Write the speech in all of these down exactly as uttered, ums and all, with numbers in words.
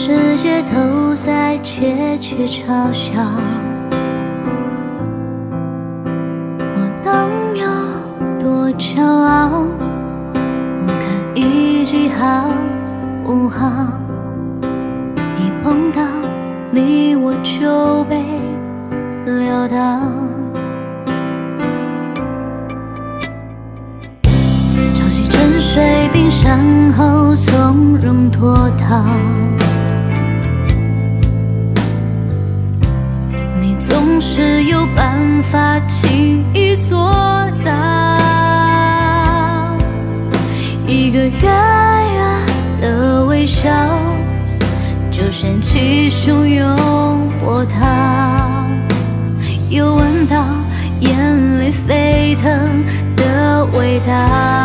世界都在窃窃嘲笑我能有多骄傲，不看一句好不好，一碰到你我就被撂倒。潮汐沉睡冰山后从容脱逃，你总是有办法轻易做到。一个远远的微笑，就掀起汹涌波涛，又闻到眼里沸腾的味道。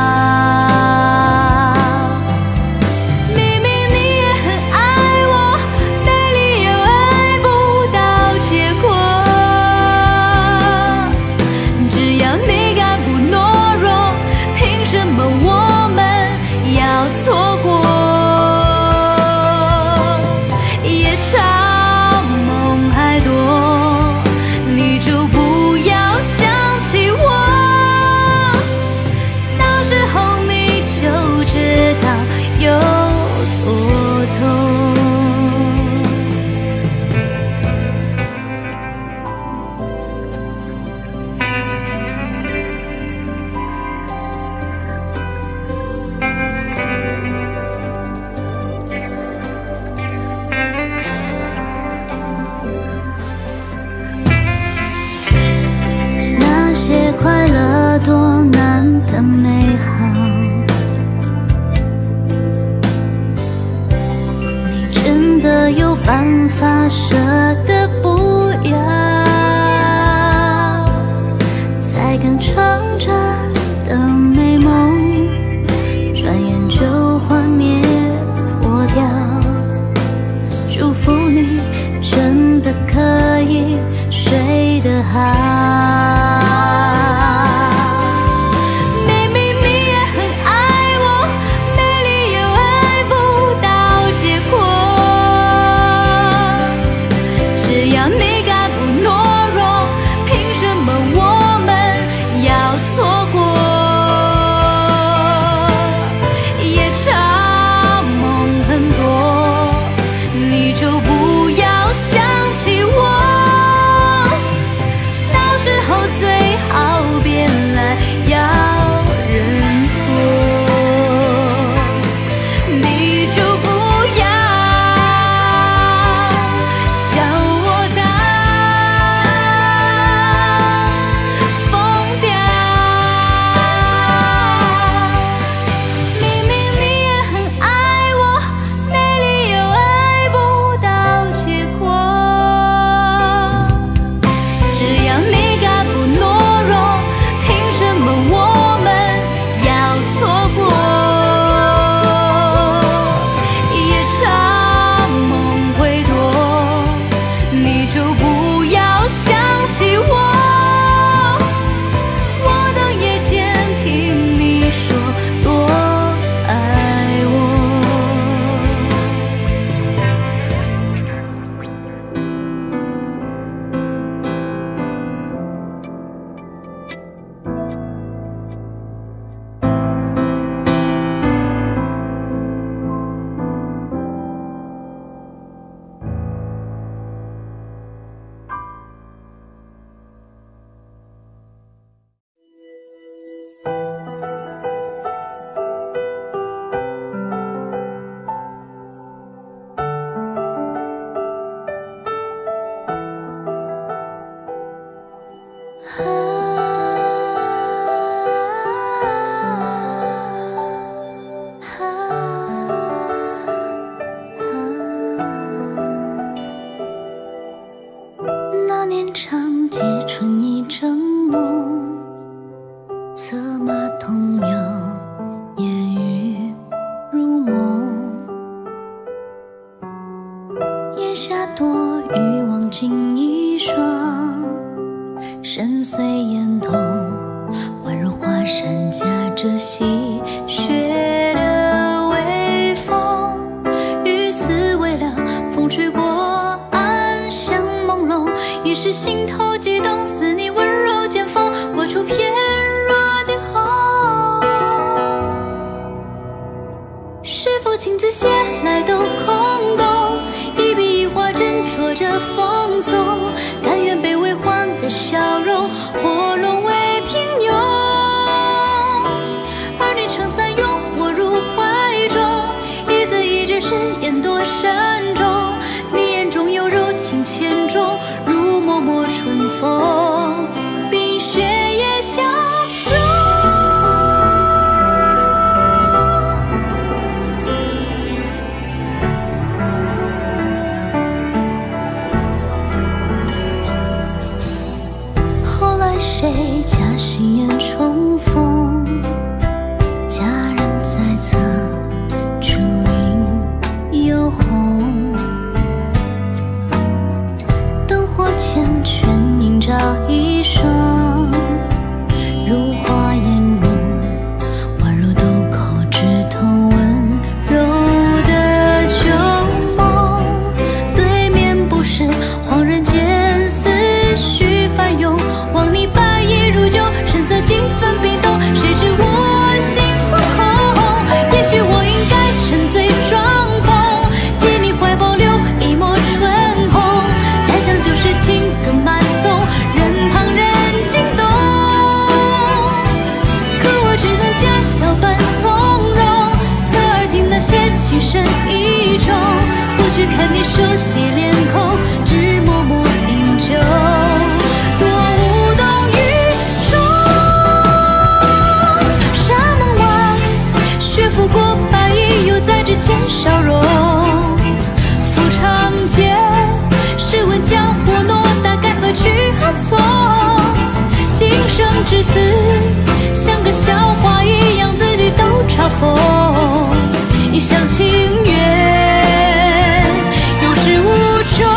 明明你也很爱我，内里又爱不到结果，只要你敢不懦弱，凭什么我们要错过？夜长梦还多，你就不要想起我，到时候你就知道有多痛。那些快乐多难的美好，你真的有办法舍得不要？才刚成真的美梦，转眼就幻灭破掉。祝福你真的可以睡得好。明明你也很爱我，内里又爱不到结果，只要你敢不懦弱，凭什么我们要错过？夜长梦很多，你就不要想起我，到时候最好别来要认错，你就不要笑我当疯掉。明明你也很爱我，内里又爱不到结果，只要你敢不懦弱，凭什么我们要错过？夜长梦会多，你就不要想起我，我等夜间听你说多爱我。那年长街春意正浓，策马同游，烟雨如梦。檐下多雨望尽一双，深邃眼瞳，宛如华山夹着细雪的微风。雨丝微凉， 心头悸动，似你温柔剑锋，过处翩若惊鸿。是否情字写来都空洞？一笔一画斟酌着风松，甘愿被微黄的笑容活沦为平庸。而你撑伞拥我入怀中，一字一句誓言多慎重。你眼中犹如情千种，如脉脉春风，冰雪也相融。后来谁家心眼重逢？佳人在侧，烛影又红。灯火间，全映照一双如花颜容，宛如渡口枝头温柔的旧梦。对面不是恍然间思绪翻涌，望你白衣如旧，神色几分冰冻。谁知我心惶恐，也许我应该沉醉装疯，借你怀抱留一抹春红，再将旧时情歌慢诵，任旁人惊动。可我只能假笑般从容，侧耳听那些情深意重，不去看你熟悉脸孔，只默默饮酒。多无动于衷。山门外，雪拂过白衣，又在指尖消融。赴长街，试问江湖诺，大概何去何从？今生至此，像个笑话一样，自己都嘲讽。一厢情愿，有始无终。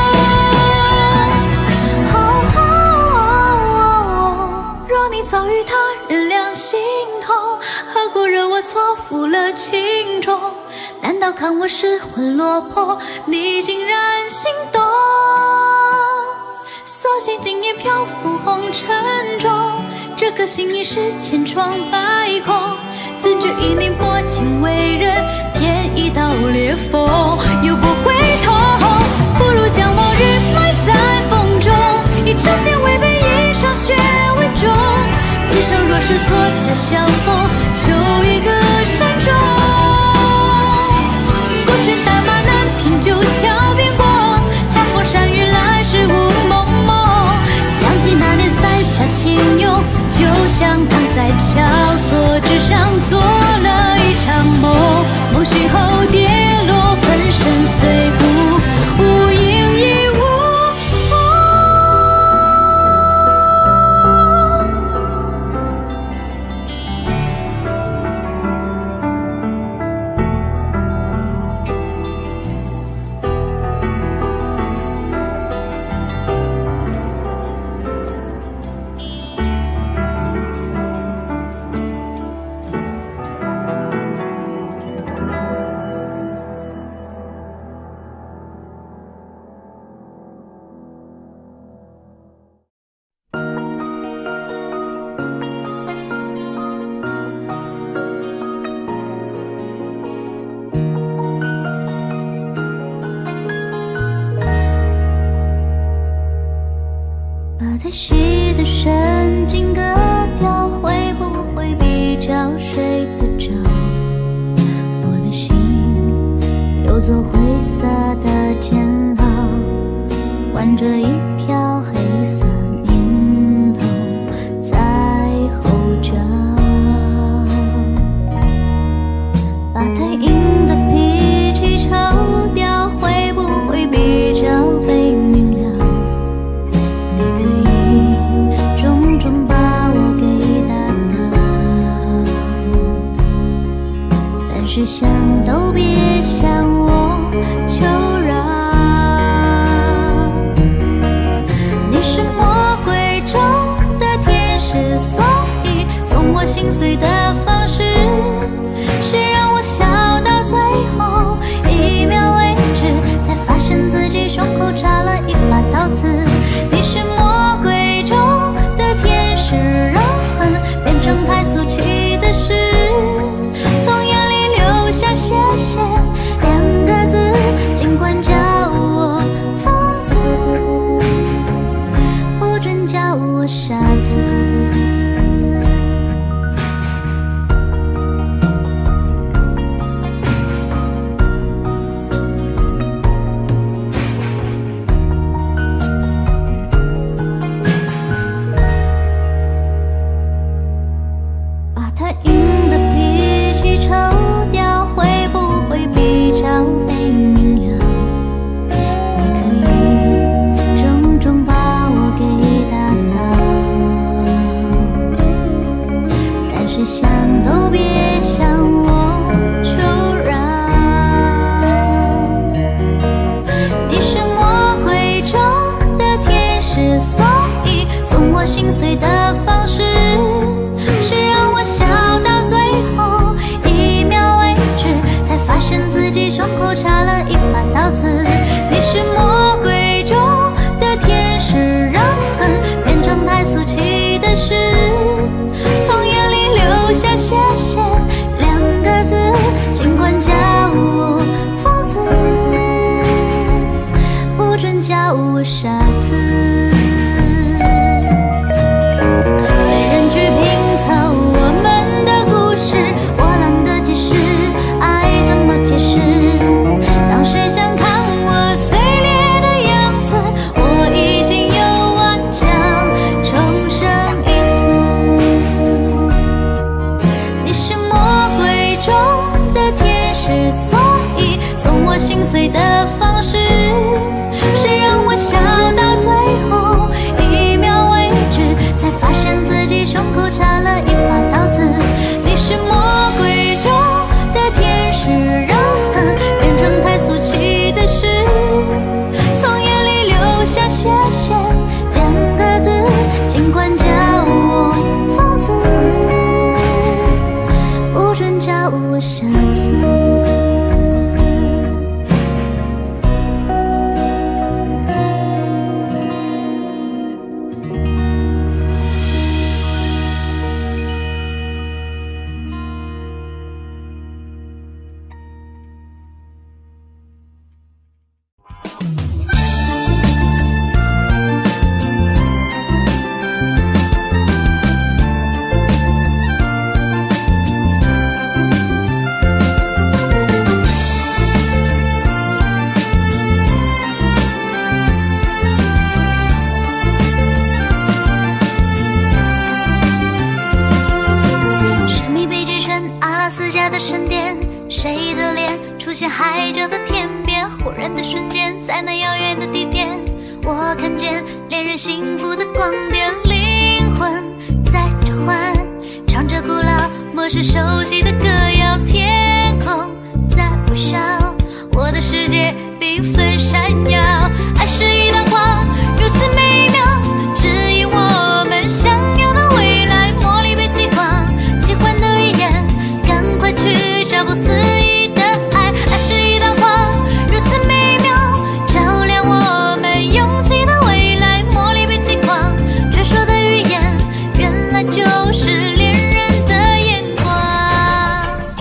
若你早与他人两心同，何故惹我错付了情衷？难道看我失魂落魄，你竟然心动？所幸今夜漂浮红尘中，这颗心已是千疮百孔。怎知一念薄情为人，添一道裂缝，又不回头。不如将往日埋在风中，以长剑为背，以霜雪为重。此生若是错再相逢，求一个善终。孤身打马南平，旧桥边过，恰逢山雨来时雾蒙蒙。想起那年伞下轻拥，就像躺在桥索之上，做了一场梦。梦醒后跌落，粉身碎骨，无影亦无踪。把太细的神经割掉，会不会比较睡得着？我的心有座灰色的监牢，关着一瓢黑色念头在后着。把太硬的脾气抽掉，会不会比较被明了？只想都别向我求饶。你是魔鬼中的天使，所以送我心碎的方式是让我笑到最后一秒为止，才发现自己胸口插了一把刀子。你是别向我求饶。你是魔鬼中的天使，所以送我心碎的方式是让我笑到最后一秒为止，才发现自己胸口插了一把刀子。你是魔鬼中的天使，让恨变成太俗气的事，从眼里流下谢谢两个字，尽管叫我疯子，不准叫我傻子。虽然剧拼凑我们的故事，我懒得解释爱怎么解释。当谁想看我碎裂的样子，我已经有顽强重生一次。你是魔鬼中的天使，所以送我心碎的方式是让我笑到最后一秒为止，才发现自己胸口插了一把刀子。你是魔鬼中的天使，让恨变成太俗气的事，从眼里流下谢谢两个字，尽管叫我疯子，不准叫我傻子。谁的脸出现海角的天边？忽然的瞬间，在那遥远的地点，我看见恋人幸福的光点，灵魂在召唤，唱着古老陌生熟悉的歌谣，天空在微笑，我的世界缤纷闪耀。爱是一道光，如此美妙，指引我们想要的未来。魔力被激光，奇幻的语言，赶快去找不思议的爱。爱是一道光，如此美妙，照亮我们勇气的未来。魔力被激光，传说的语言，原来就是恋人的眼光。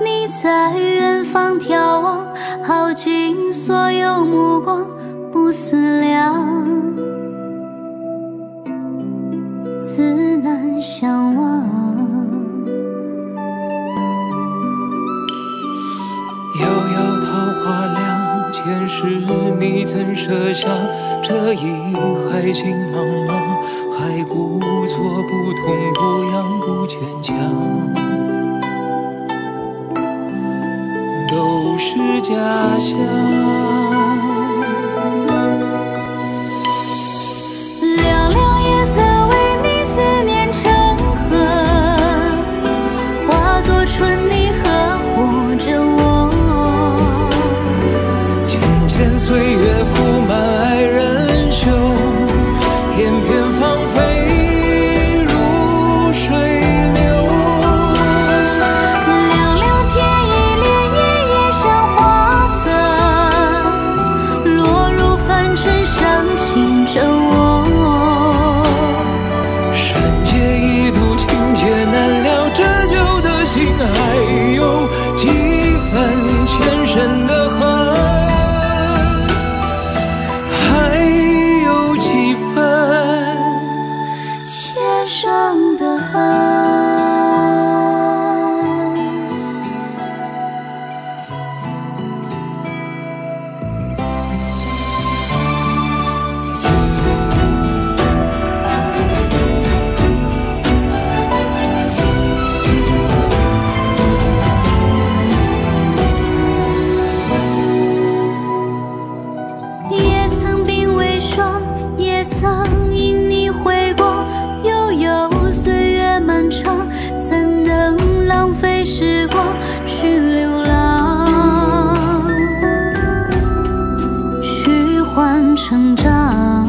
你在远方眺望，耗尽所有目光，不思量，自难相忘。 遥遥桃花凉，前世你怎舍下这一海情茫茫？还故作不痛不痒不坚强，都是假象。 凉凉夜色为你思念成河，化作春泥呵护着我。 浅浅岁月覆满爱人袖，片片芳菲如水流。 凉凉天意涟漪夜上花色，落入凡尘伤情着我。 深夜一度情劫难料，折旧的心还有几分前生的恨，还有几分前生的恨。也曾鬓微霜，也曾因你回过，悠悠岁月漫长，怎能浪费时光去流浪，去换成长。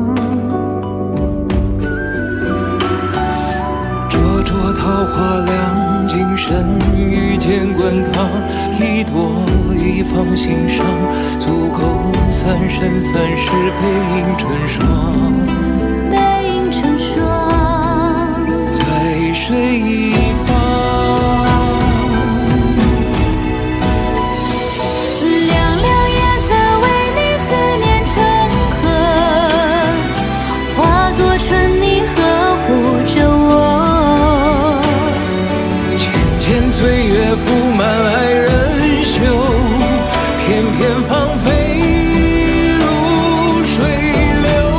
灼灼桃花凉，今生遇见滚烫，一朵一放心上，足够三生三世背影成双， 背影成双， 在水一方。 凉凉夜色为你思念成河，化作春泥呵护着我。 浅浅岁月覆满爱人袖，片片芳菲如水流。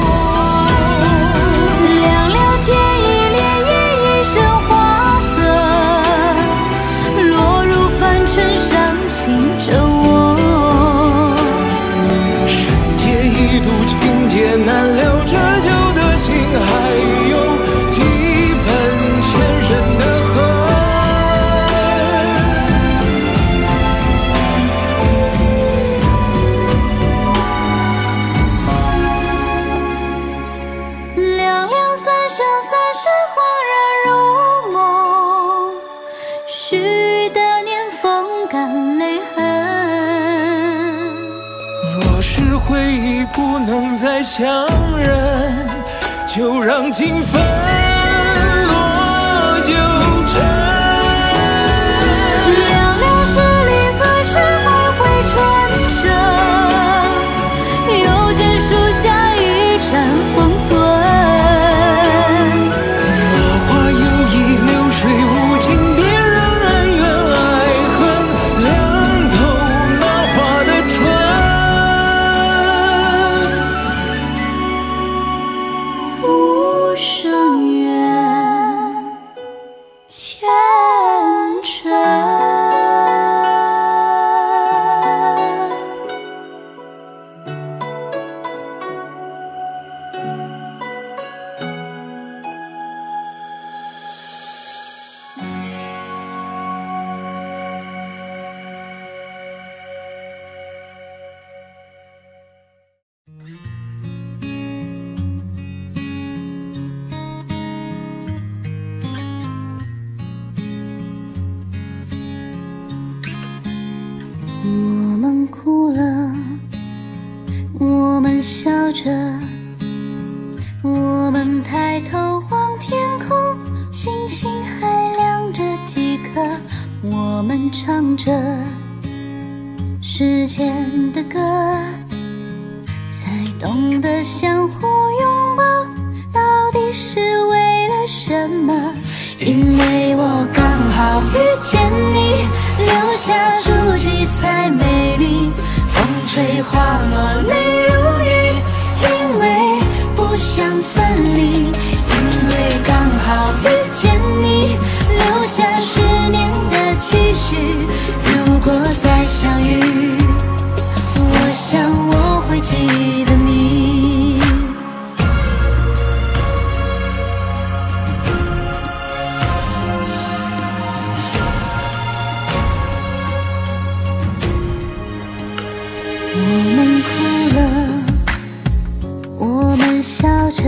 凉凉天意涟漪一身花色，落入凡尘伤情着我。 深夜一度情劫难料，折旧的心还有几分前生的恨， 凉凉三生三世恍然如梦，许的年风干泪痕。 若是回忆不能再相认，就让情分落九尘。 凉凉十里何时还会春生，又见树下一盏封存。 落花有意，流水无情，别人恩怨爱恨，凉透那花的春。 无声远，前尘。我们哭了，我们笑着，我们抬头望天空，星星还亮着几颗。我我们唱着时间的歌，才懂得相互拥抱，到底是为了什么？因为我刚好遇见你，留下足迹才美丽，风吹花落泪如雨，因为不想分离，因为刚好遇见你，留下十年的期许，如果再相遇，我想我会记得你。我们哭了，我们笑着，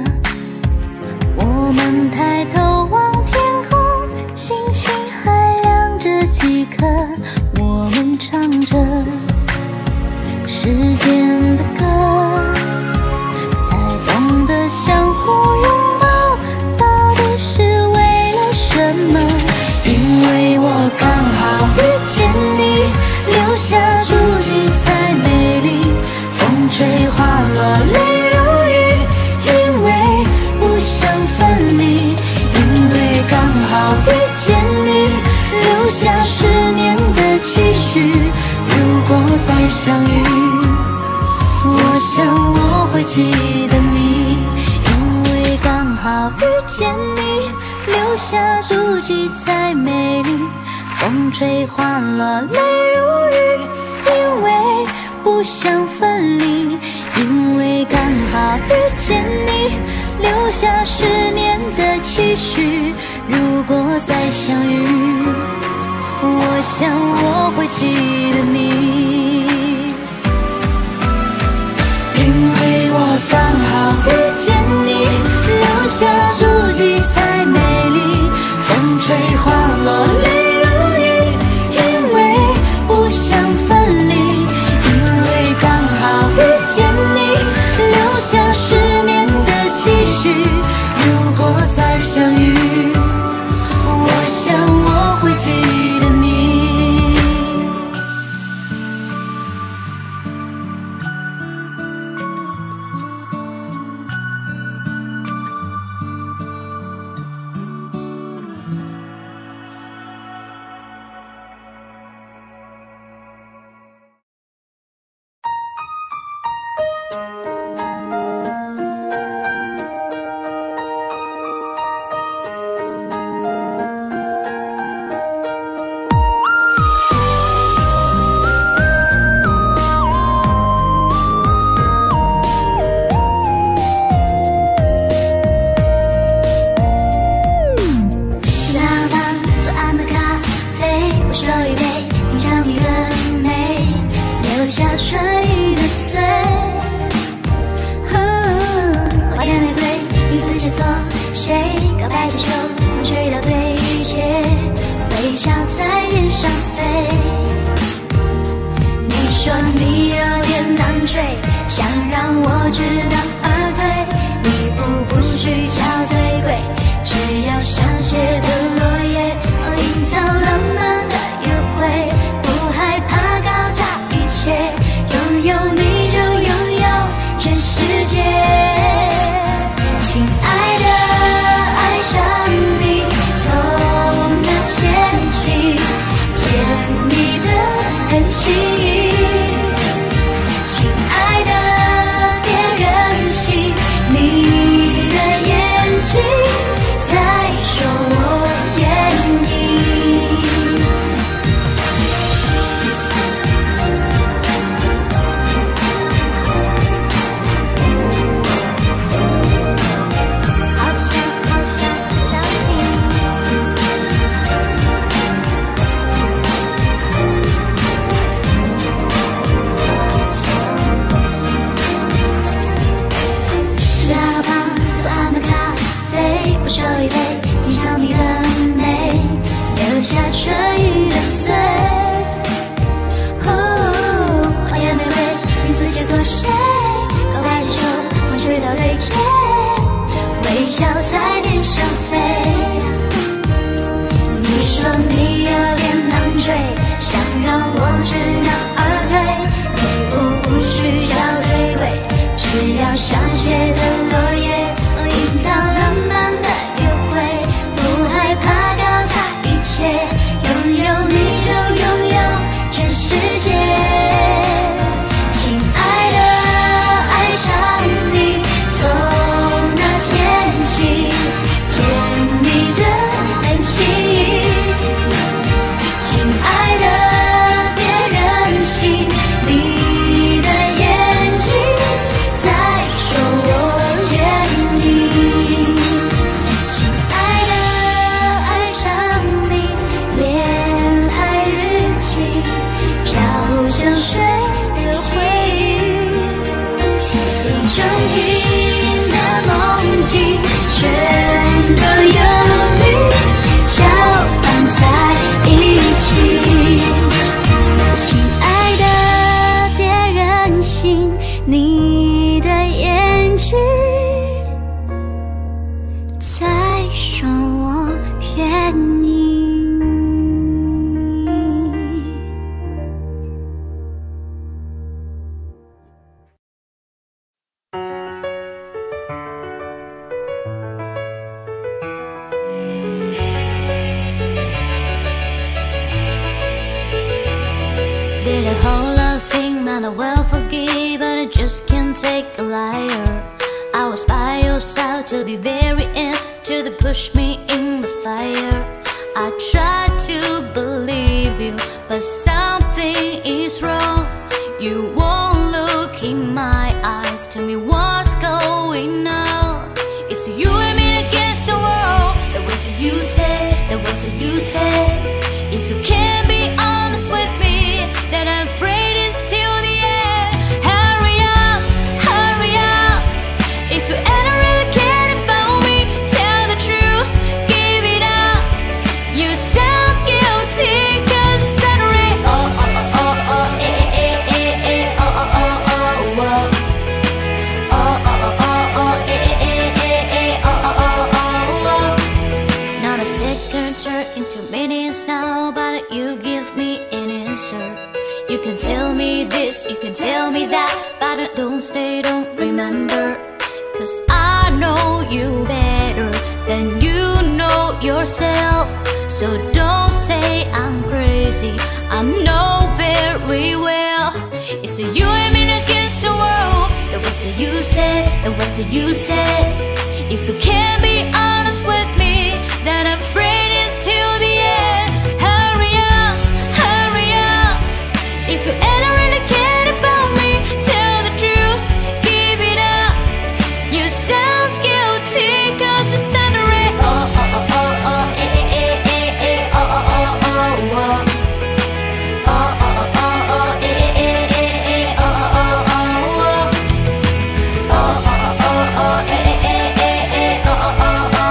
我们抬头望天空，星星还亮着几颗，我们唱着时间的歌，才懂得相互拥抱，到底是为了什么？因为我刚好遇见你，留下足迹才美丽，风吹花落泪如雨，因为不想分离，因为刚好遇见你，留下十年的期许，如果再相遇，我想我会记得你，因为刚好遇见你，留下足迹才美丽，风吹花落泪如雨，因为不想分离，因为刚好遇见你，留下十年的期许，如果再相遇，我想我会记得你，因为我刚好遇见你，留下足迹才美丽，风吹花落泪如雨，因为不想分离，因为刚好遇见你，留下十年的期许，如果再相遇，我想我会记得你。 想让我知难而退，你无需要摧毁，只要像谢的落叶，隐藏浪漫的约会，不害怕搞砸一切，拥有你就拥有全世界。亲爱的，爱上你，从那天起，甜蜜的恋情。亲爱的，别任性，你的眼睛在说我愿意。亲爱的，爱上你，恋爱日记，飘香水的回忆，一整瓶的梦境，全都有你搅拌在一起。亲爱的，别任性，你的眼睛在说我愿意。Did a whole lot of things that I will forgive, but I just can't take a liar. I was by your side till the very end, till they pushed me in the fire. I tried to believe you, but something is wrong. You won't look in my eyes, tell me what's going on. It's you and me against the world. That was what you said, that was what you said. If you can't be honest with me, then I'm afraid it's till the end. Hurry up, hurry up. If you ever really care about me, tell the truth, give it up. You sound guilty, cause stuttering. Oh, oh, oh, oh, oh, eh, eh, eh, eh, oh, oh, oh, oh, oh. Oh, oh, oh, oh, oh, eh, eh, eh, eh, oh, oh, oh, oh, oh. Not a second turn into minutes now, but you give me an answer. You can tell me this, you can tell me that, but don't stay, don't remember. Cause I know you better than you know yourself. So don't say I'm crazy, I know very well. It's you and me against the world. That was what you said, that was what you said. If you can't be honest with me, then I'm afraid it's till the end. Hurry up, hurry up. If you ever really cared about me, tell the truth, give it up. You sound guilty, cause it's stuttering. Oh, oh, oh, oh, oh, eh, eh, eh, eh, oh, oh, oh, oh, oh. Oh, oh, oh, oh, oh, eh, eh, eh, eh, oh, oh, oh, oh, oh. Oh, oh, oh, oh, eh, eh, eh, eh, oh, oh, oh, oh.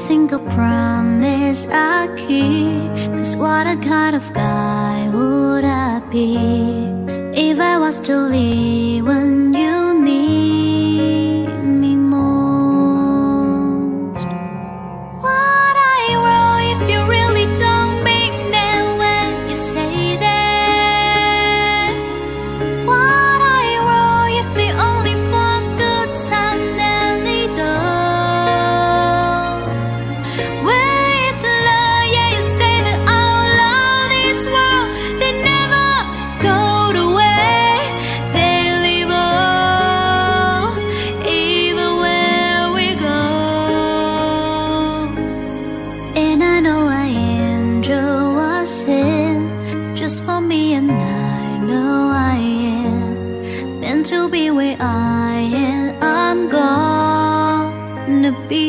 single promise I keep. Cause what a kind of guy would I be if I was to leave when you need me most? What I wrote if you really don't mean that when you say that? What I wrote if they only for good time then they don't? When it's love, yeah, you say that out loud. This world, they never go the way they live on, even where we go. And I know I enjoy what's in just for me, and I know I am meant to be where I am. I'm gonna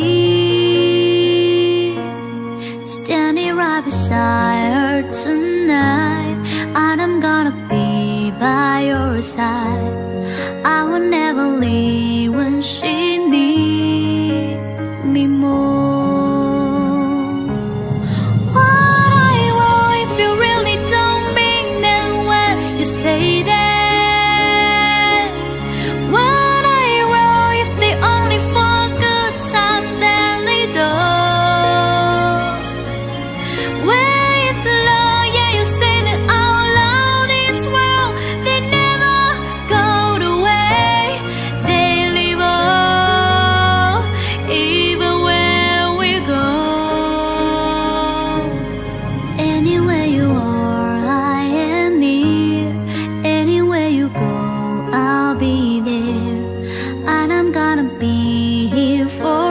be standing right beside her tonight, and I'm gonna be by your side. I will never leave when she needs me more. What I want if you really don't mean that when you say that? What I want if they only for good times then they don't? When it's love, yeah, you say that out loud. This world, they never go the way they live on, even where we go. Anywhere you are, I am near. Anywhere you go, I'll be there. And I'm gonna be here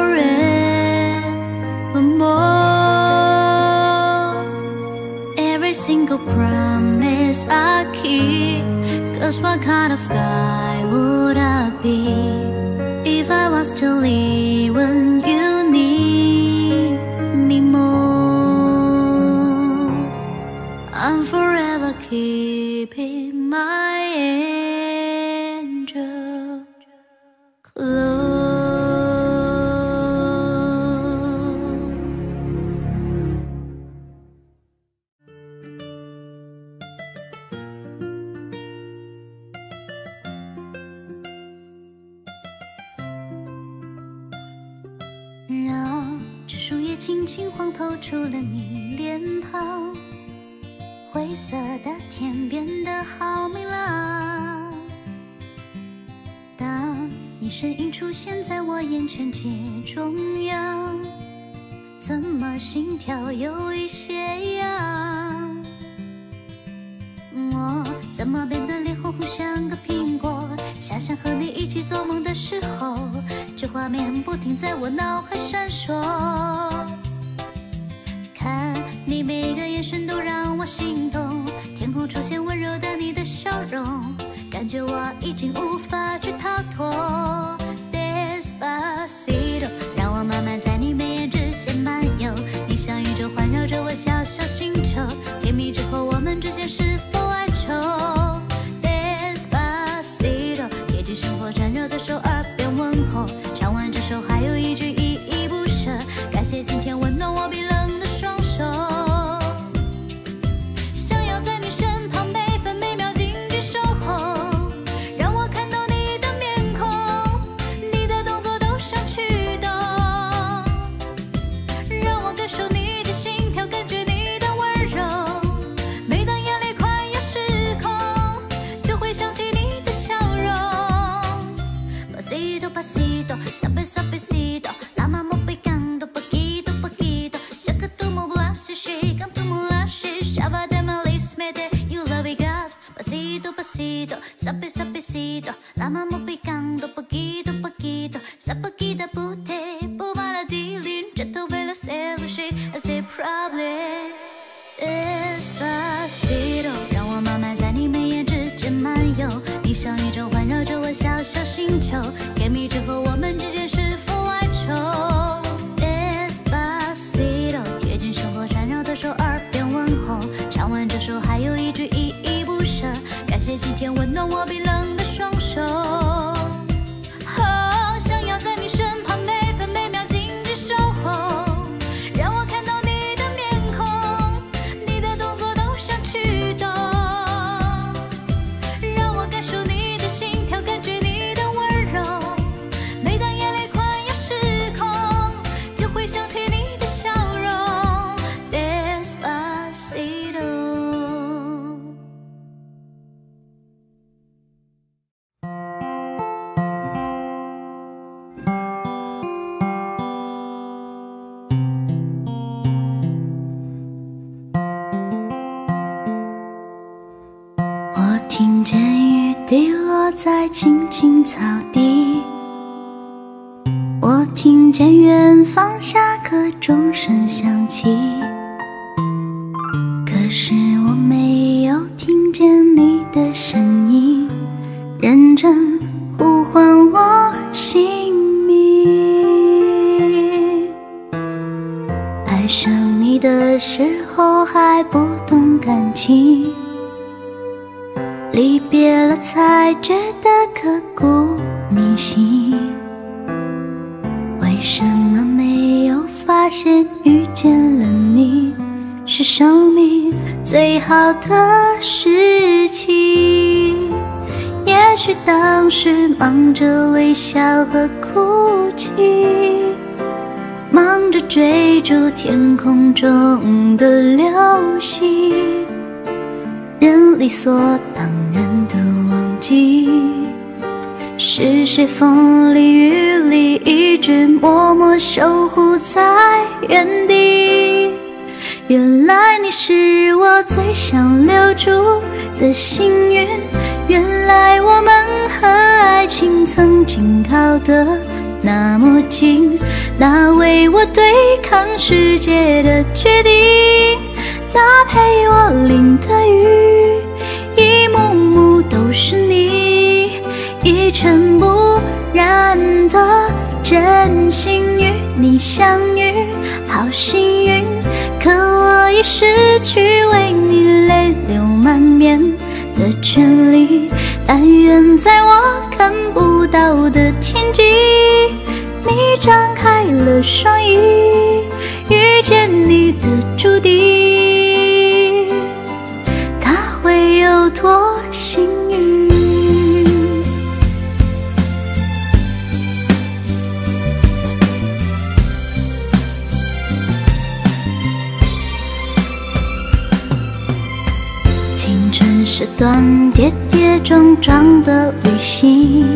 forevermore. Every single promise I keep. Cause what kind of guy would I be if I was to leave when you need me more? I'm forever keeping my angel close.让这树叶轻轻晃透出了你脸庞，灰色的天变得好明朗。当你身影出现在我眼前街中央，怎么心跳有一些痒？我怎么变得脸红红像个苹果？想想和你一起做梦的时候，这画面不停在我脑海闪烁。看你每个眼神都让我心动，天空出现温柔的你的笑容，感觉我已经无法去逃脱。Despacito， 让我慢慢在你眉眼之间漫游，你像宇宙环绕着我小小星球，甜蜜之后我们之间是否哀愁？ Despacito， 贴近胸口缠绕的手，耳边问候，唱完这首还有一句依依不舍，感谢今天温暖我冰冷的双手。想要在你身旁每分每秒紧紧守候，让我看到你的面孔，你的动作都像驱动，让我感受你的心跳，感觉你的温柔。每当眼泪快要失控，就会想起你的笑容。Pasito pasito, suave suavecito, la mano pegando poquito poquito, shaka tu mo blasi, shake tu mo lashi, shava de malis me de you love it gas. Pasito pasito, suave suavecito, la mano pegando poquito poquito, sapakita pute, buvana dilin, jeto vela selushi, as a problem. Despacito， 让我慢慢在你眉眼之间漫游，你像宇宙环绕着我小小星球，甜蜜之后我们之间是否哀愁？ Despacito， 贴近胸口缠绕的手，耳边问候，唱完这首还有一句依依不舍，感谢今天温暖我冰冷的双手。哦，想要在你身旁每分每秒紧紧守候， 在青青草地，我听见远方下课钟声响起，可是我没有听见你的声音，认真呼唤我姓名。爱上你的时候还不懂感情，离别了才觉得刻骨铭心。为什么没有发现遇见了你是生命最好的事情？也许当时忙着微笑和哭泣，忙着追逐天空中的流星，人理所当然的忘记是谁风里雨里一直默默守护在原地。原来你是我最想留住的幸运，原来我们和爱情曾经靠得那么近，那为我对抗世界的决定，那陪我淋的雨，一幕幕都是你，一尘不染的真心与你相遇，好幸运。可我已失去为你泪流满面的权利，但愿在我看不到的天际，你张开了双翼，遇见你的注定，它会有多幸运？青春是段跌跌撞撞的旅行，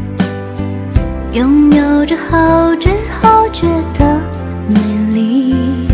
拥有着后知后觉的美丽，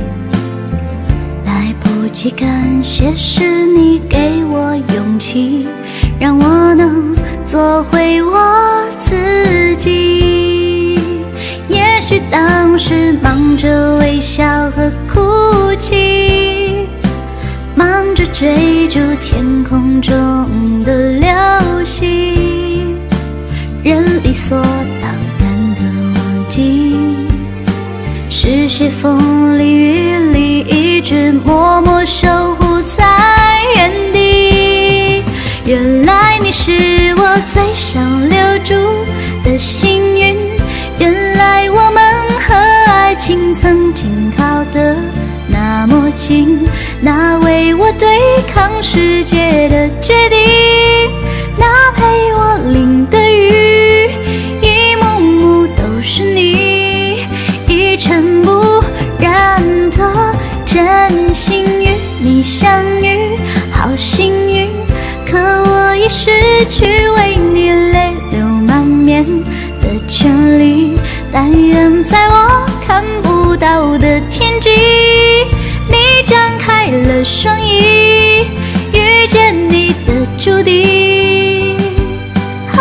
来不及感谢是你给我勇气，让我能做回我自己。也许当时忙着微笑和哭泣，忙着追逐天空中的流星，人理所当然的忘记是谁风里雨里一直默默守护在原地。原来你是我最想留住的幸运，原来我们和爱情曾经靠得那么近，那为我对抗世界的决定，那陪我淋的雨，一幕幕都是你，一尘不染的真心与你相遇，好幸运。可我已失去为你泪流满面的权利，但愿在我看不到的天际，你张开了双翼，遇见你的注定，啊，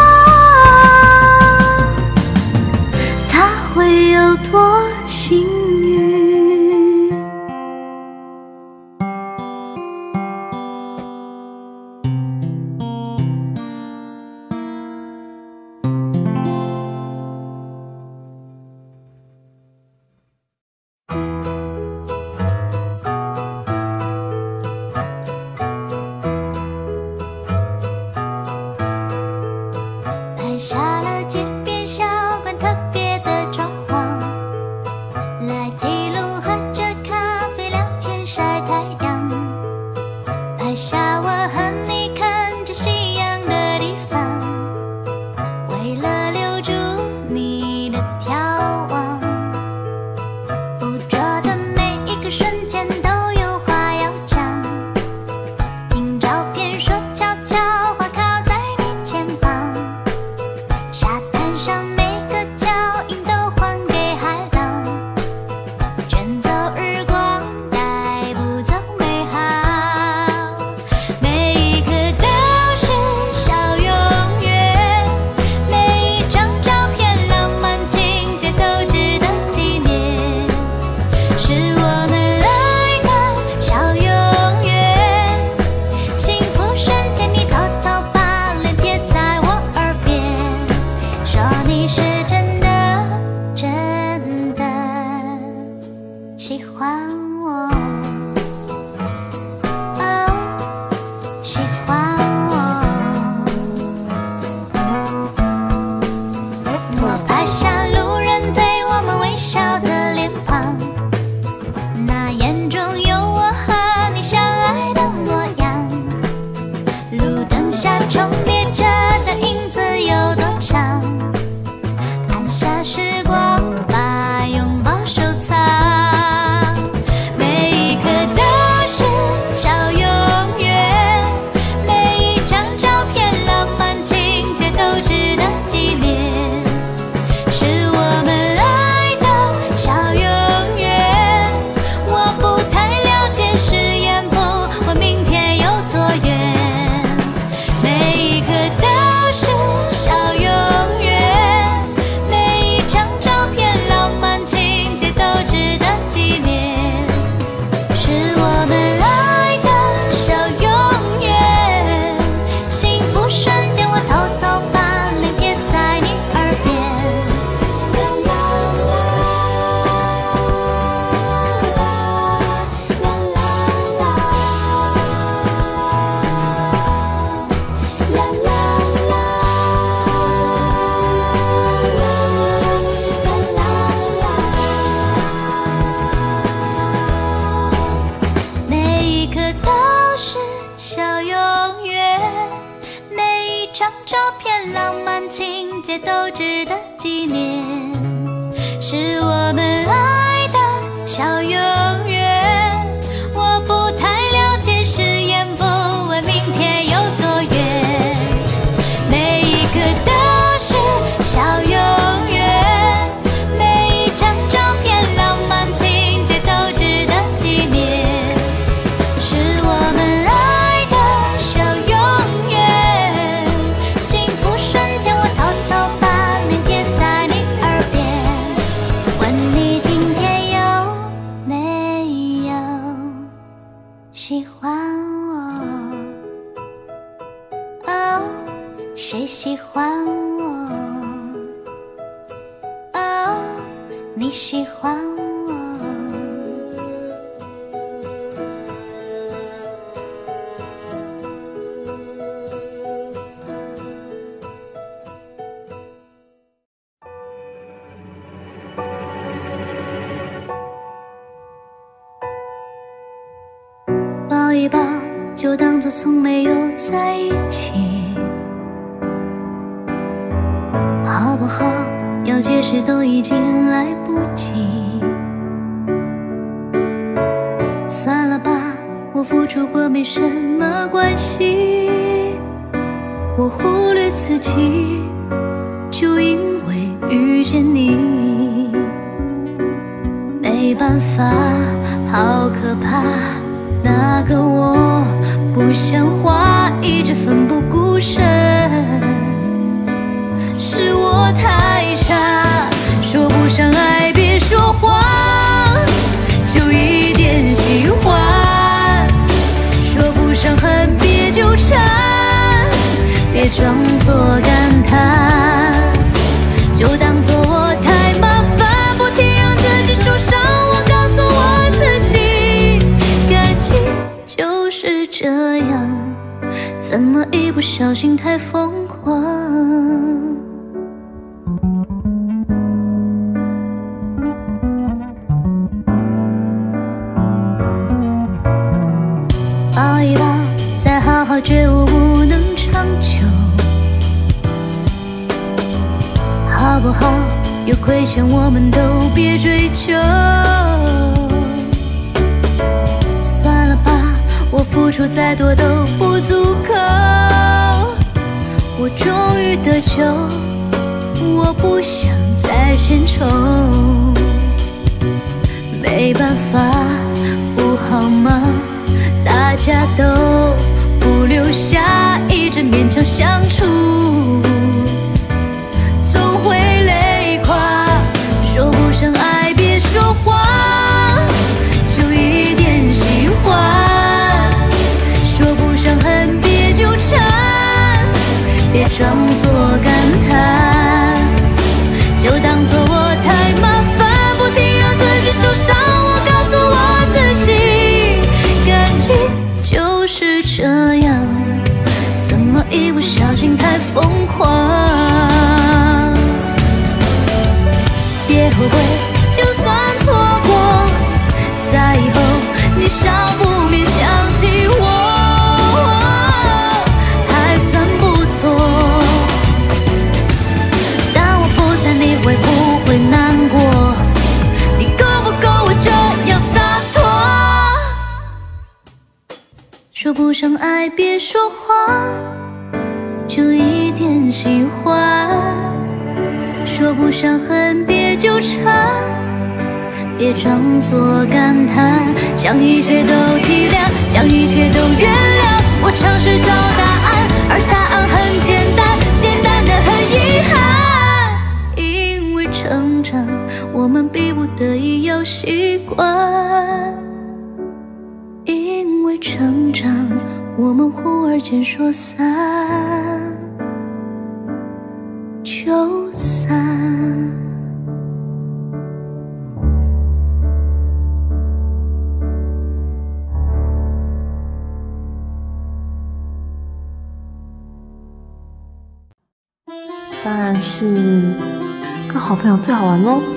它会有多幸运？ 喜欢我，哦，喜欢我。我拍下路人对我们微笑的脸庞，那眼中有我和你相爱的模样。路灯下重叠着的影子有多长？按下时光，把拥抱收藏。每一刻都是小永远，每一张照片浪漫情节都值得纪念。是我们爱的小永远，我不太了解誓言不问明天有多远。每一刻都是小永远，每一张照片浪漫情节都值得纪念。是我们爱的小永远，幸福瞬间我偷偷把脸贴在你耳边。啦啦啦啦啦啦啦啦每一刻都是小永远，每一张照片浪漫情节都值得纪念。是我们爱的小永远，我不太了解誓言不问明天有多远。每一刻都是小永远，每一张照片浪漫情节都值得纪念。是我们爱的小永远，幸福瞬间我偷偷把脸贴在你耳边。问你今天有没有喜欢我？哦，谁喜欢我？哦，你喜欢我。抱一抱，就当作从没有在一起，好不好？要解释都已经来不及。算了吧，我付出过没什么关系，我忽略自己，就因为遇见你。没办法，好可怕。那个我不像话，一直奋不顾身，是我太傻，说不上爱别说谎，就一点喜欢，说不上恨别纠缠，别装作感叹，就当作我太麻烦，不停让自己受伤。我告诉我自己，感情就是这样，怎么一不小心太疯狂？抱一抱，再好好觉悟不能长久，好不好？有亏欠我们都别追究。算了吧，我付出再多都不足够，我终于得救，我不想再献丑。没办法，不好吗？大家都不留下，一直勉强相处，总会累垮。说不上爱别说谎，就一点喜欢，说不上恨别纠缠，别装作感叹，就当作我太麻烦，不停让自己受伤。我说不上爱别说话，就一点喜欢。说不上恨别纠缠，别装作感叹。将一切都体谅，将一切都原谅。我尝试找答案，而答案很简单，简单的很遗憾。因为成长，我们逼不得已要习惯。因为成长，我们忽而间说散就散。 当然是跟好朋友最好玩咯。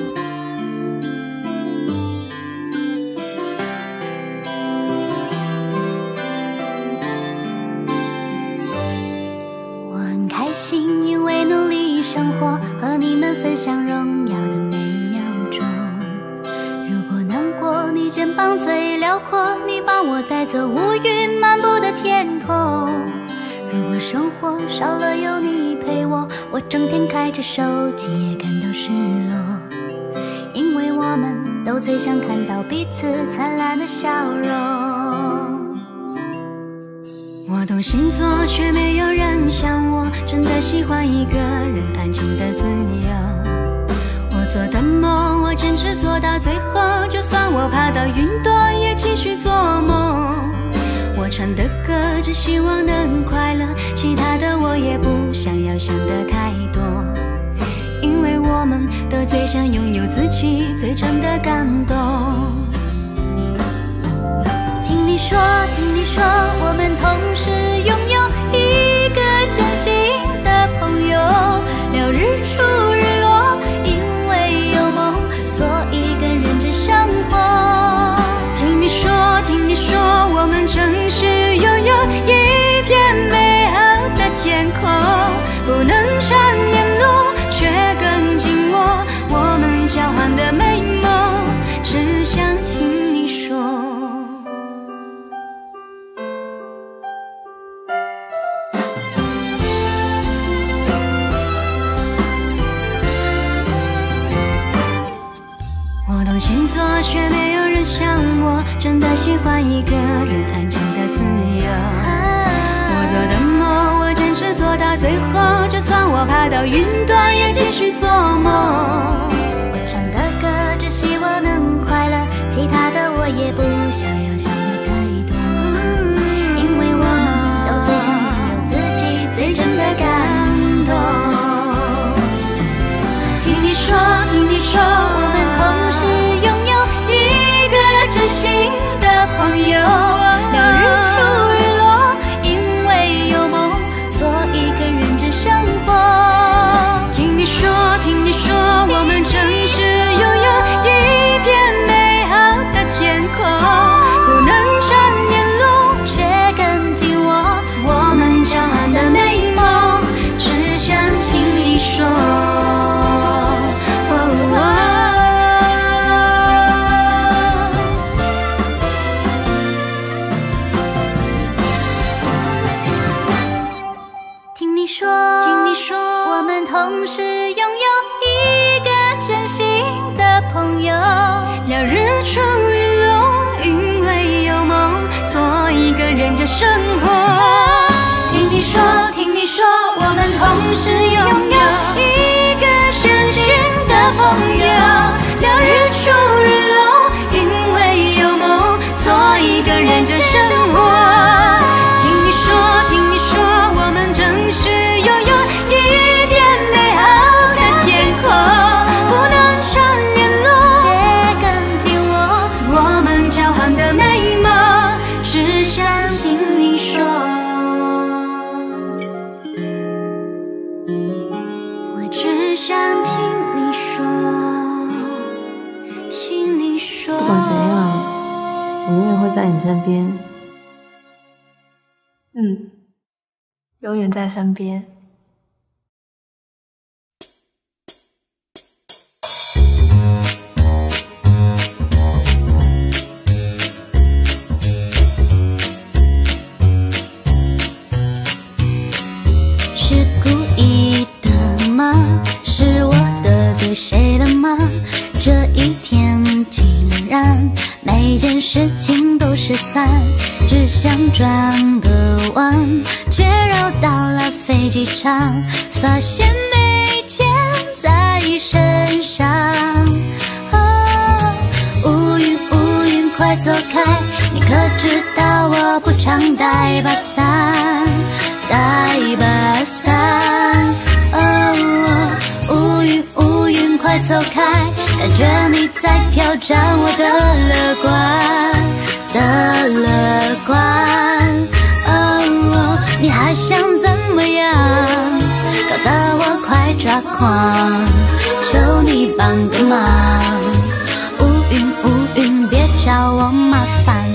我很开心，因为努力生活，和你们分享荣耀的每秒钟。如果难过，你肩膀最辽阔，你帮我带走乌云漫步的天空。如果生活少了有你陪我，我整天开着手机也感到失落。因为我们都最想看到彼此灿烂的笑容。我懂星座，却没有人像我真的喜欢一个人安静的自由。我做的梦，我坚持做到最后，就算我爬到云朵，也继续做梦。我唱的歌只希望能快乐，其他的我也不想要想得太多。因为我们都最想拥有自己最真的感动。听你说，听你说，我们同时拥有一个真心的朋友。聊日出日落，因为有梦，所以更认真生活。听你说，听你说，我们城市拥有一片美好的天空，不能常联络，却更紧握我们交换的美梦，只想听你说。我懂星座，却没有人像我真的喜欢一个人安静的自由。我做的梦，我坚持做到最后，就算我爬到云端，也继续做梦。我唱的歌只希望能快乐，其他的我也不想要想的太多。因为我们都最想拥有自己最真的感动。听你说，听你说，我们同时拥有一个真心的朋友。聊日出日落，因为有梦，所以更认真生活。听你说，听你说，我们城市拥有一片美好的天空，不能常联络，却更紧握我们交换的美梦，只想听你说。听你说，听你说，我们同时拥有一个真心的朋友。聊日出日落，因为有梦，所以更认真生活。听你说，听你说，我们同时拥有一个真心的朋友。聊日出日落，因为有梦，所以更认真生活。听你说，听你说，我们城市拥有一片美好的天空，不能常联络，却更紧握我们交换的美梦，只想听你说。我只想听你说，听你说。 不管怎样，我永远会在你身边。 嗯，永远在身边。 事情都失散，只想转个弯，却绕到了飞机场，发现没钱在身上。哦，乌云乌云快走开，你可知道我不常带把伞，带把伞。哦，乌云乌云快走开，感觉你在挑战我的乐观的乐观。哦，你还想怎么样？搞得我快抓狂，求你帮个忙。乌云乌云别找我麻烦。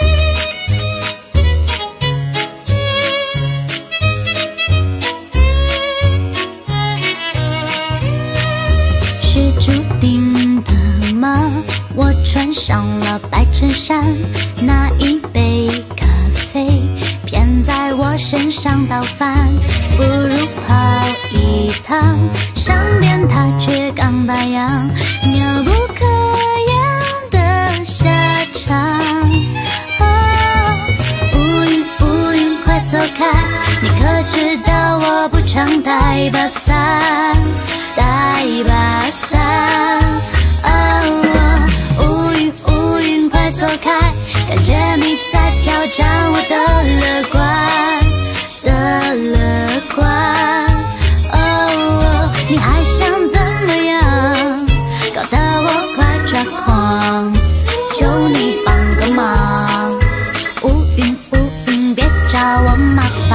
是注定的吗？我穿上了白衬衫，那一杯咖啡偏在我身上倒翻，不如跑一趟，上边它却刚打烊，妙不可言的下场。哦，乌云乌云快走开，你可知道我不常带把伞，带把伞。哦，乌云乌云快走开，感觉你在挑战我的乐观的乐观。哦，你还想怎么样？搞得我快抓狂，求你帮个忙。乌云乌云别找我麻烦。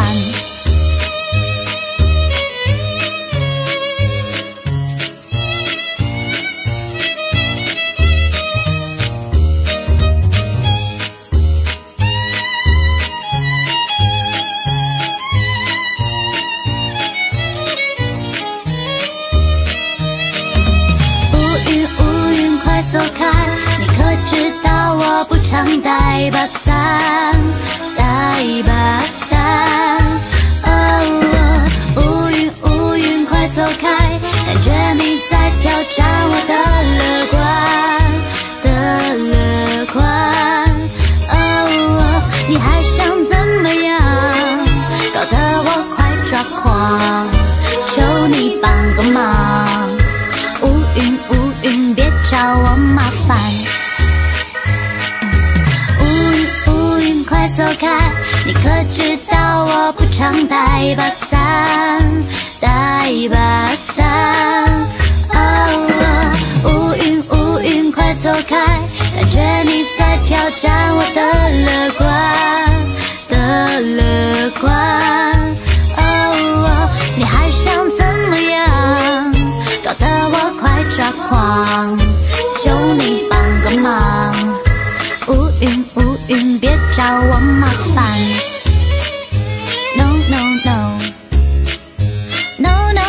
走开，你可知道我不常带把伞，带把伞。哦，乌云乌云快走开，感觉你在挑战我的乐观的乐观。哦，你还想怎么样？搞得我快抓狂，求你帮个忙。乌云乌云别找我麻烦。乌云乌云快走开，你可知道我不常带把伞，带把伞。哦，乌云乌云快走开，感觉你在挑战我的乐观的乐观。哦，你还想怎么样？搞得我快抓狂，求你帮个忙。乌云乌云别找我麻烦。 No no no No no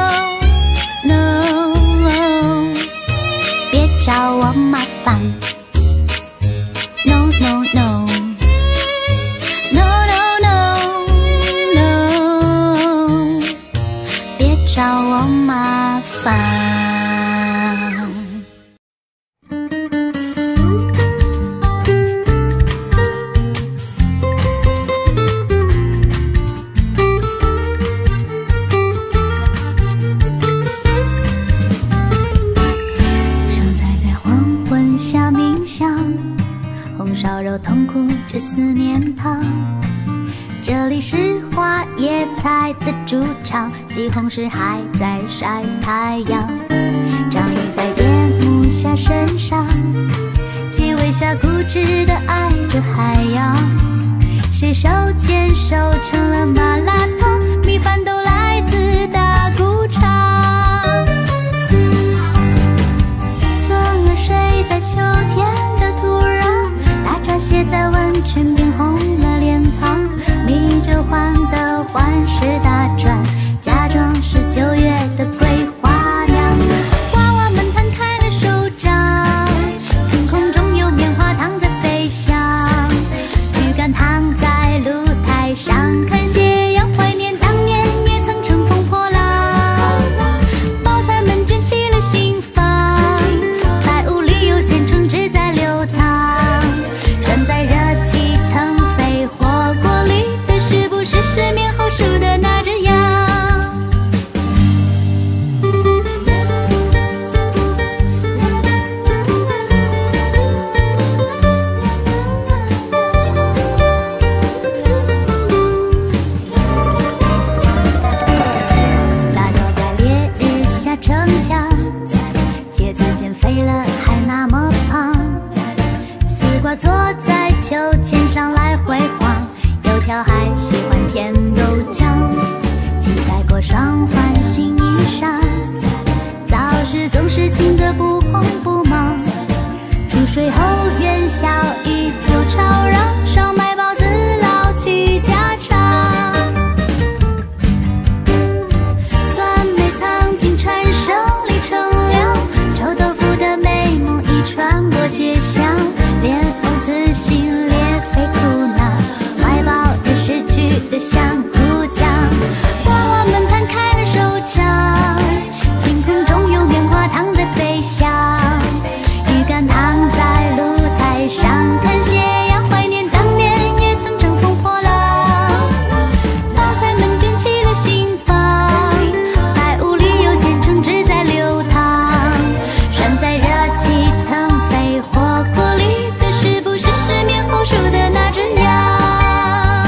no No 别找我麻烦。 No no no No no no No 别找我麻烦。 烧肉痛苦这思念汤，这里是花椰菜的主场，西红柿还在晒太阳，章鱼在夜幕下身上，鸡尾虾固执地爱着海洋，谁手牵手成了麻辣烫，米饭都来自大谷场。孙儿睡在秋天的土壤，大闸蟹在温泉边红了脸庞，米酒换的环是大转，假装是九月的桂花娘。娃娃们摊开了手掌，晴空中有棉花糖在飞翔，鱼竿躺在露台上，看斜阳怀念瓜坐在秋千上来回晃，油条还喜欢甜豆浆。鸡仔裹双换新衣裳，早市总是清得不慌不忙。出水后元宵依旧吵嚷，烧麦包子老七家常。酸梅藏进蝉声里乘凉，臭豆腐的美梦已传过街巷。莲藕撕心裂肺苦恼，怀抱着逝去的香菇酱。娃娃们摊开了手掌，晴空中有棉花糖在飞翔。鱼竿躺在露台上看斜阳，怀念当年也曾乘风破浪。包菜们卷起了心房，排屋里有现成汁在流淌。涮在热气腾飞火锅里的是不是失眠后数的那只羊？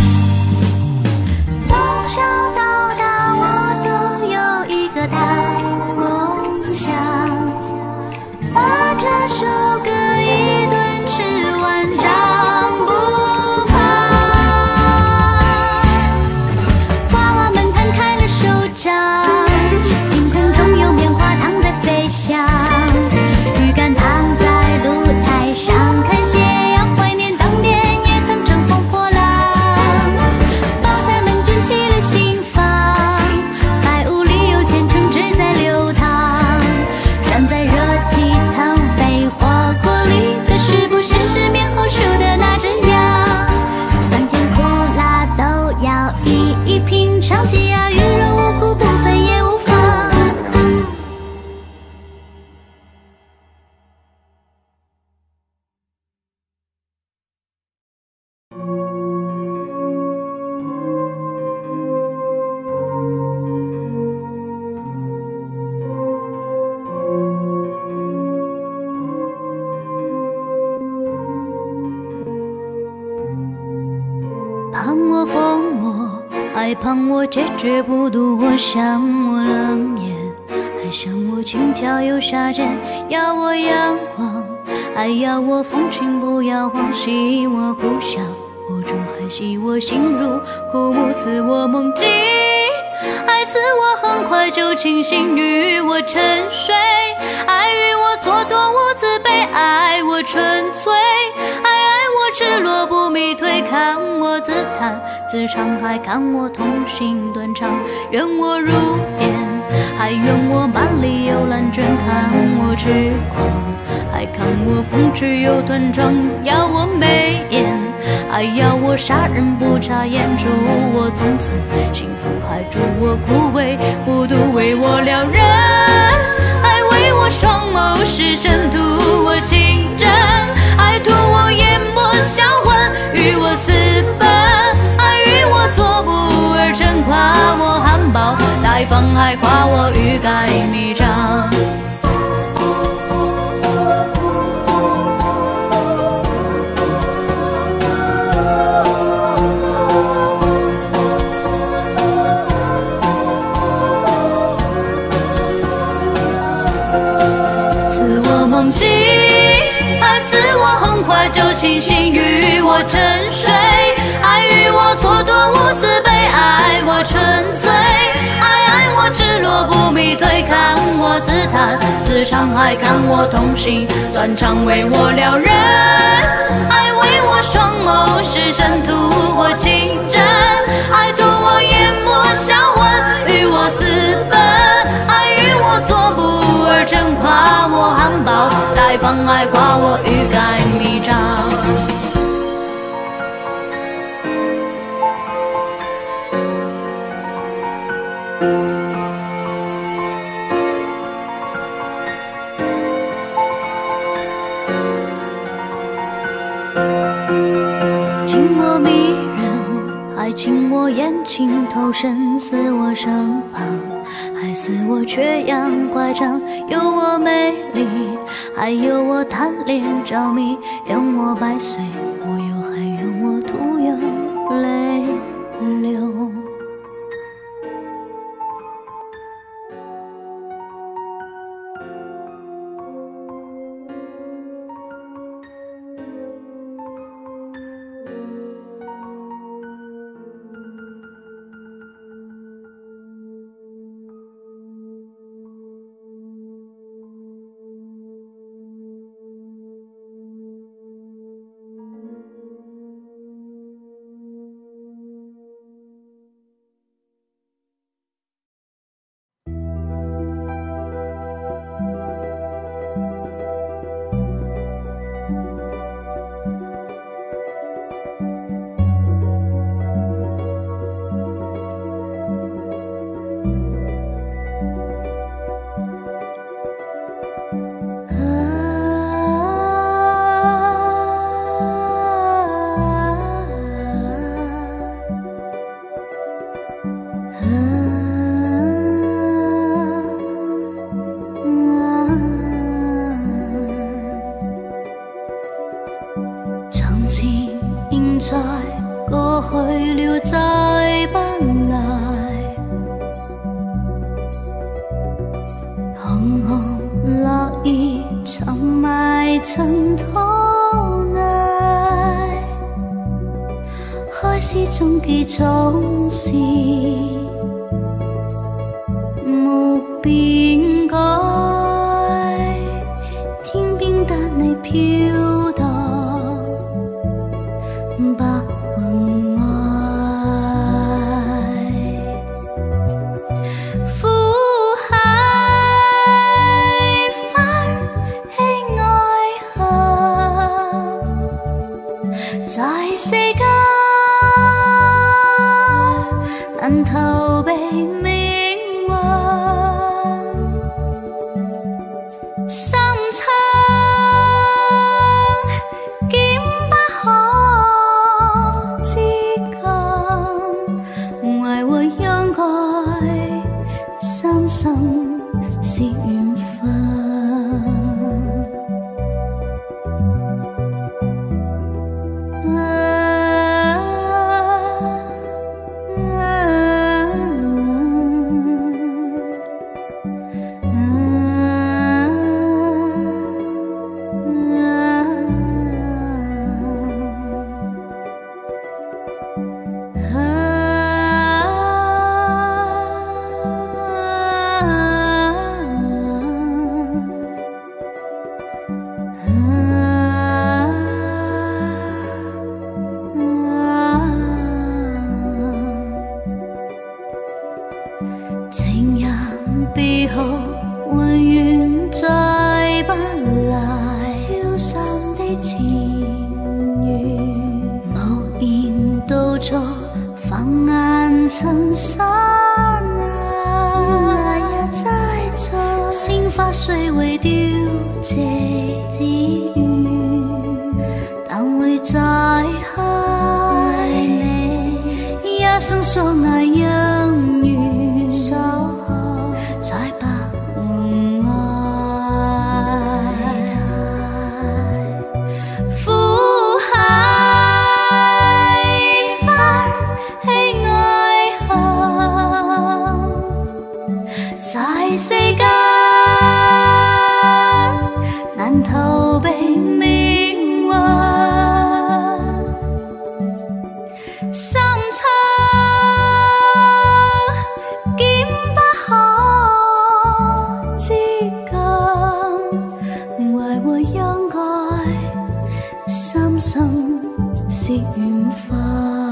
从小到大我都有一个大梦想，把这首歌一顿吃完长不胖。娃娃们摊开了手掌，晴空中有棉花糖在飞翔。鱼竿躺在露台上看斜阳，怀念当年也曾乘风破浪。包菜们卷起了心房，排屋里有现成汁在流淌。涮在热气腾飞火锅里的是不是失眠后数的那只羊？酸甜苦辣都要一一品尝，鸡鸭鱼肉五谷不分也无妨。盼我疯魔，爱盼我决绝不渡，我想我冷眼，还想我轻佻又杀人，要我阳光，还要我风情不摇晃，系我故乡，我竹还系我心如枯木，赐我梦境，爱赐我很快就清醒，与我沉睡，爱与我蹉跎无慈悲，爱我纯粹，爱爱我赤裸不迷退，看我自弹自唱，还看我痛心断肠，愿我如烟，还愿我满里有蓝卷，看我痴狂，还看我风趣又端庄，要我眉眼，还要我杀人不眨眼，祝我从此幸福，还祝我枯萎不渡，为我撩人，还为我双眸是尘，图我情真，还图我淹没销魂，与我私奔，还与我作不而成，夸我含苞待放，还夸我欲盖弥彰。梦境，爱赐我很快就清醒，与我沉睡，爱与我蹉跎无慈悲，爱我纯粹，爱爱我赤裸不迷退，看我自弹自唱，还看我痛心断肠，为我撩人，爱为我双眸是尘，图我情真，爱图我淹没销魂，与我私奔，爱与我作不而成，夸我含苞待放，爱夸我欲盖弥彰。情我迷人，还情我眼睛投身，似我身旁，还似我缺氧乖张，有我美丽，还有我贪恋着迷，愿我百岁无忧，还愿我徒有泪流。 情在過去了，再不來。紅紅落葉沉埋塵土內，開始終結總是無變改。天邊得你飄蕩白雲外，苦海翻起愛恨，在世間難逃避命運。深秋是緣分，啊啊啊情人別後永遠再不來，消散的前緣無言到座，放眼塵山啊，原來也在這心花雖未凋謝之餘，但會再開你一生所愛姻緣。在世間難逃避命運，深秋見不可接近，懷和相愛深深是緣分。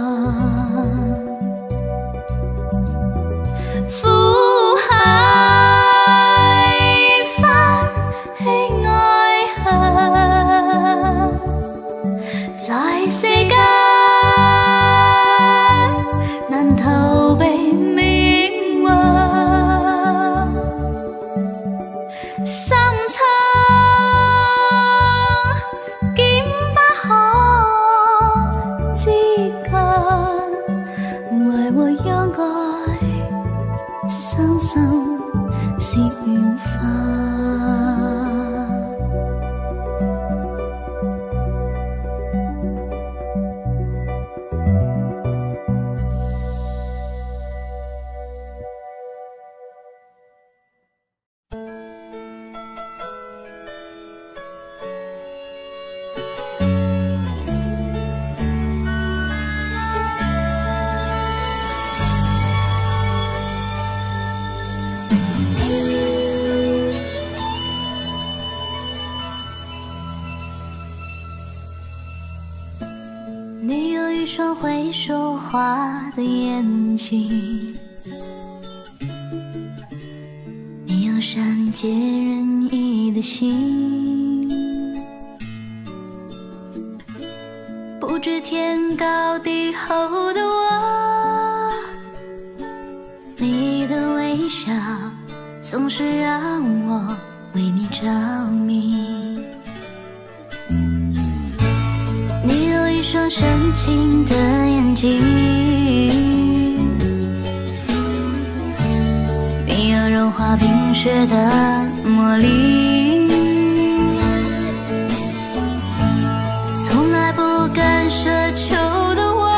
在世間難逃避命運，深秋見不可接近，懷和相愛深深是緣分。你有一雙會說話的眼睛，你有善解人意的心，不知天高地厚的我，你的微笑總是讓我為你着迷。你有一雙深情的眼睛，你有融化冰雪的魔力，從來不敢奢求的我，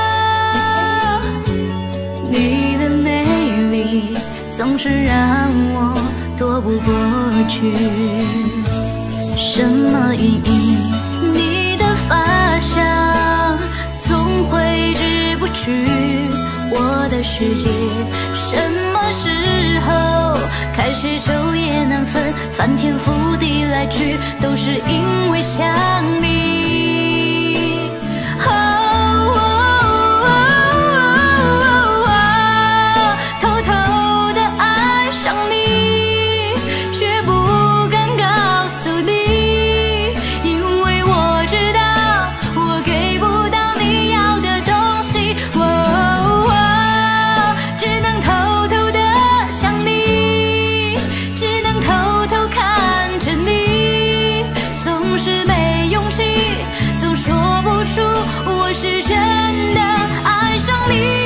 你的美丽总是让我躲不过去。什么原因？你的发香总挥之不去我的世界。什么时候开始昼夜难分，翻天覆地来去，都是因为想你。哦哦哦哦哦，偷偷地爱上你，却不敢告诉你，因为我知道我给不到你要的东西。哦哦，只能偷偷地想你，只能偷偷看着你，总是没勇气，总说不出我是真的爱上你。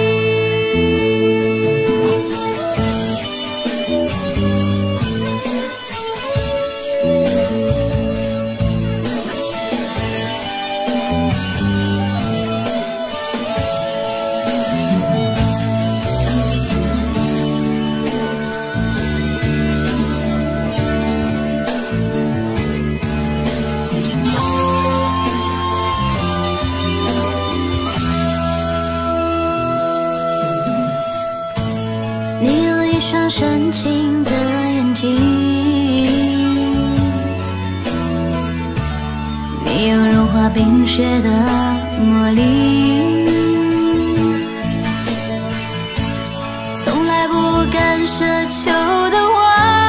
你有一双深情的眼睛，你有融化冰雪的魔力，从来不敢奢求的我，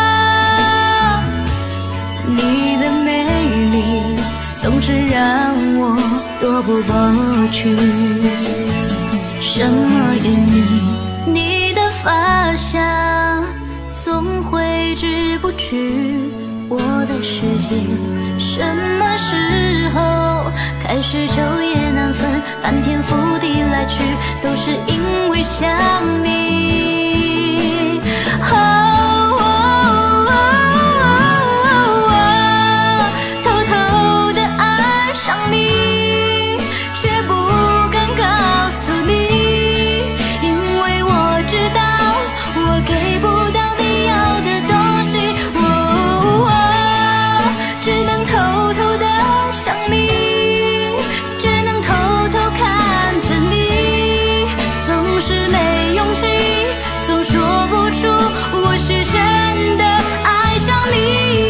你的美丽总是让我躲不过去。什么原因？你的发香总挥之不去我的世界。什么时候开始昼夜难分，翻天覆地来去，都是因为想你。哦哦哦哦，偷偷地爱上你，却不敢告诉你，因为我知道我给不到你要的东西。哦哦，只能偷偷地想你，只能偷偷看着你，总是没勇气，总说不出我是真的爱上你。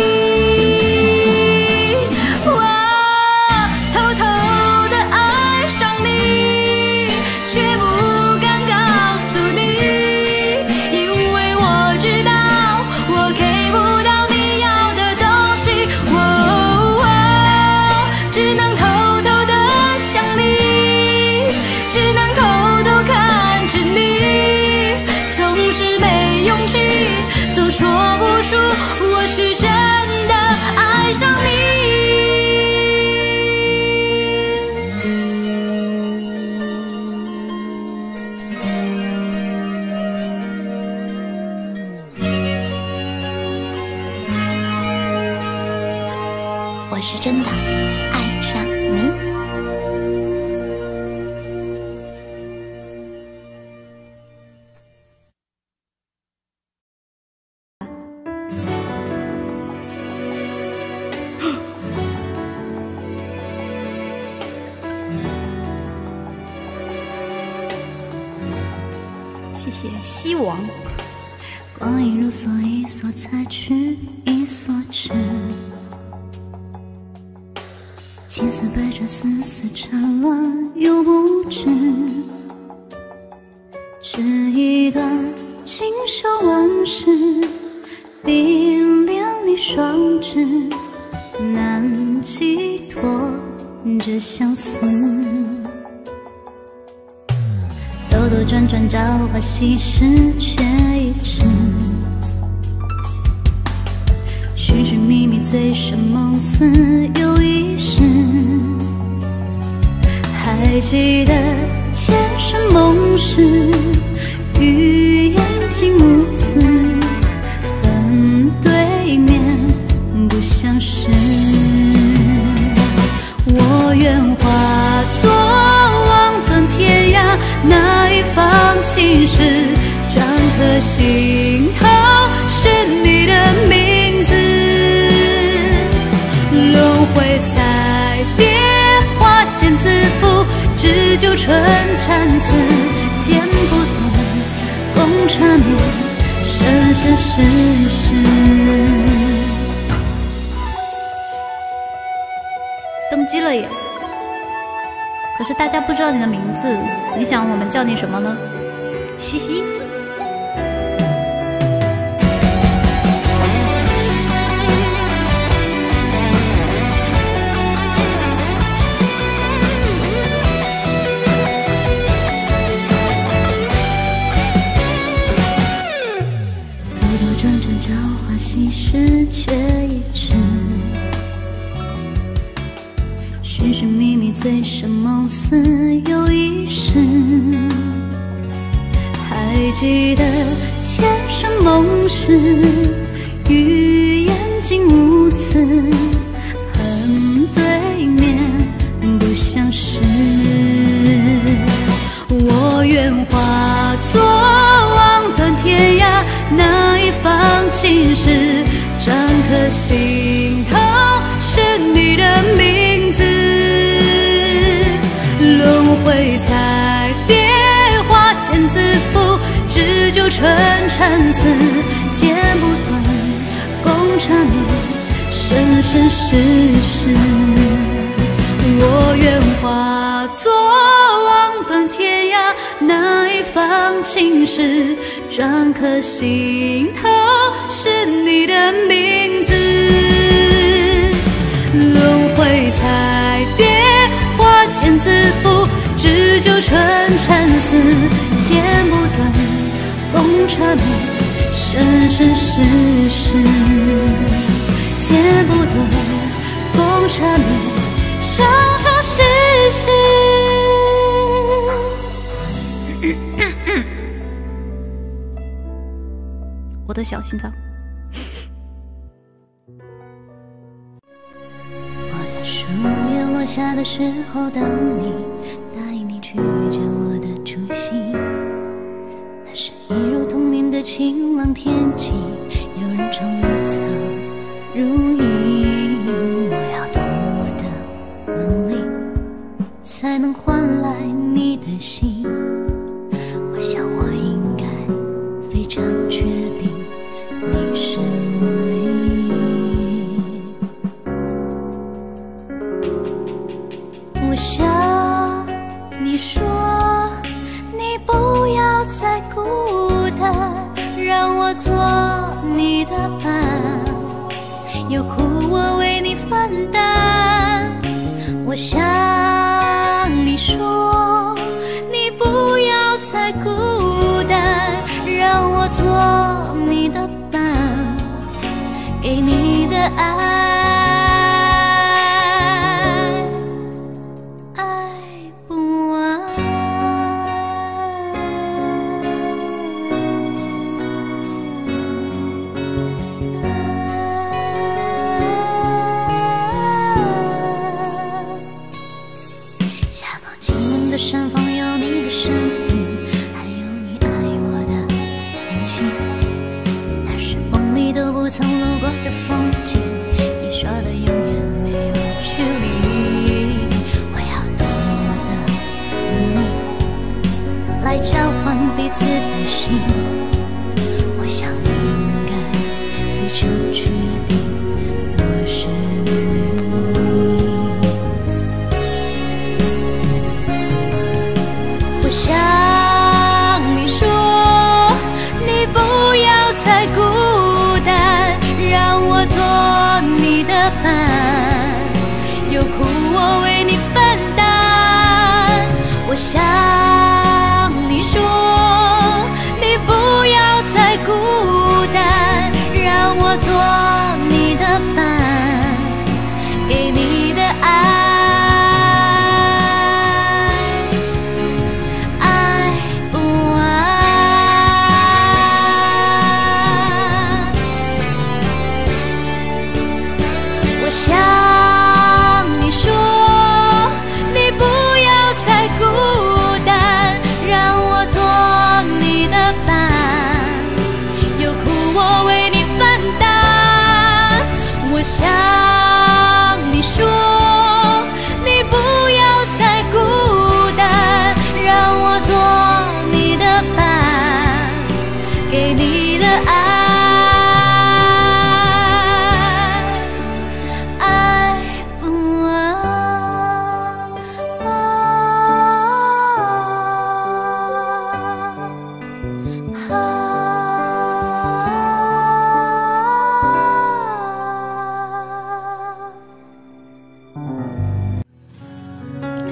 哇，偷偷地爱上你，却不敢告诉你，因为我知道我给不到你要的东西。哦哦，只能偷偷地想你，只能偷偷看着你，总是没勇气，总说不出我是真的爱上你。我是真的爱上你。 谢谢西王。 光阴如梭，一梭采去，一梭吃。千丝百转，丝丝缠乱又不知。这一段锦绣万世，冰莲里双枝，难寄托这相思。兜兜转转，朝花夕拾，却已迟。寻寻觅觅，醉生梦死又一世。还记得前生梦事，与眼睛目刺，恨对面不相识。我我愿化作望断天涯，那一方青石，篆刻心头是你的名字。轮回彩蝶，花间自负，织就春蚕丝，剪不断，共缠绵，生生世世。登机了耶！可是大家不知道你的名字，你想我们叫你什么呢？西西。兜兜转转，朝花夕拾，却已迟。寻寻觅觅，醉生梦死又一世。还记得前生梦事，语言竟无词，恨对面不相识。我愿化作望断天涯，那一方青石，篆刻心头是你的名字。轮回彩蝶，花间自负，织就春蚕丝，剪不断，共缠绵，生生世世。我愿化作望断天涯，那一方青石，篆刻心头是你的名字。轮回彩蝶，花间自负，织就春蚕丝，剪不断，共缠绵，生生世世。剪不断，共缠绵，生生世世。我的小心脏。我在树叶落下的时候等你，答应你去见我的初心。那是一如同名的晴朗天气，有人唱绿草如茵。我要多么的努力，才能换来你的心？我想我应该非常确定你是唯一。我想你说你不要再孤单，让我做你的伴，有苦我为你分担。我想你说你不要再孤单，让我做你的伴，给你的爱，爱不完。下方清冷的山峰有你的身影，还有你爱我的勇气。那是梦里都不曾路过的风景，你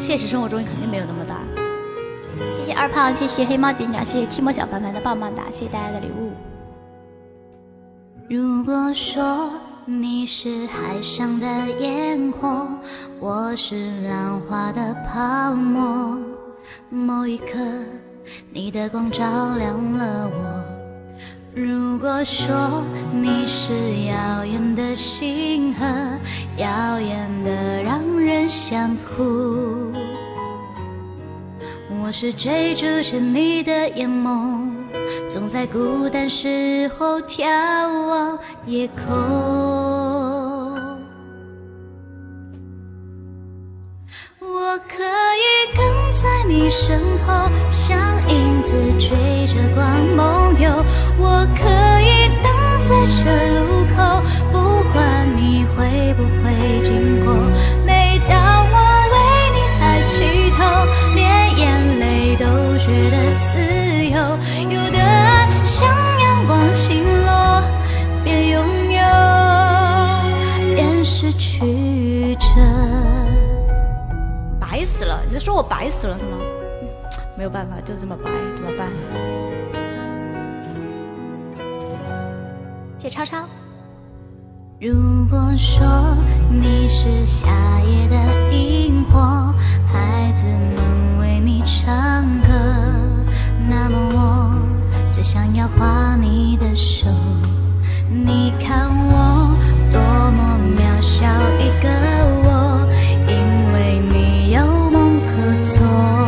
现实生活中肯定没有那么大。谢谢二胖，谢谢黑猫警长，谢谢提莫小凡凡的棒棒哒，谢谢大家的礼物。 如果说你是海上的烟火，我是浪花的泡沫，某一刻你的光照亮了我。如果说你是遥远的星河，遥远的让人想哭，我是追逐着你的眼眸，总在孤单时候眺望夜空。我可以跟在你身后，像影子追着光梦游。我可以等在这路口，不管你会不会经过。每当我为你抬起头，连眼泪都觉得自由。有的爱像阳光倾落，边拥有边失去着。 白死了！你在说我白死了是吗？嗯，没有办法，就这么白，怎么办？谢谢超超。 如果说你是夏夜的萤火，孩子们为你唱歌，那么我最想要画你的手。你看我多么渺小一个我，因为你有梦可做。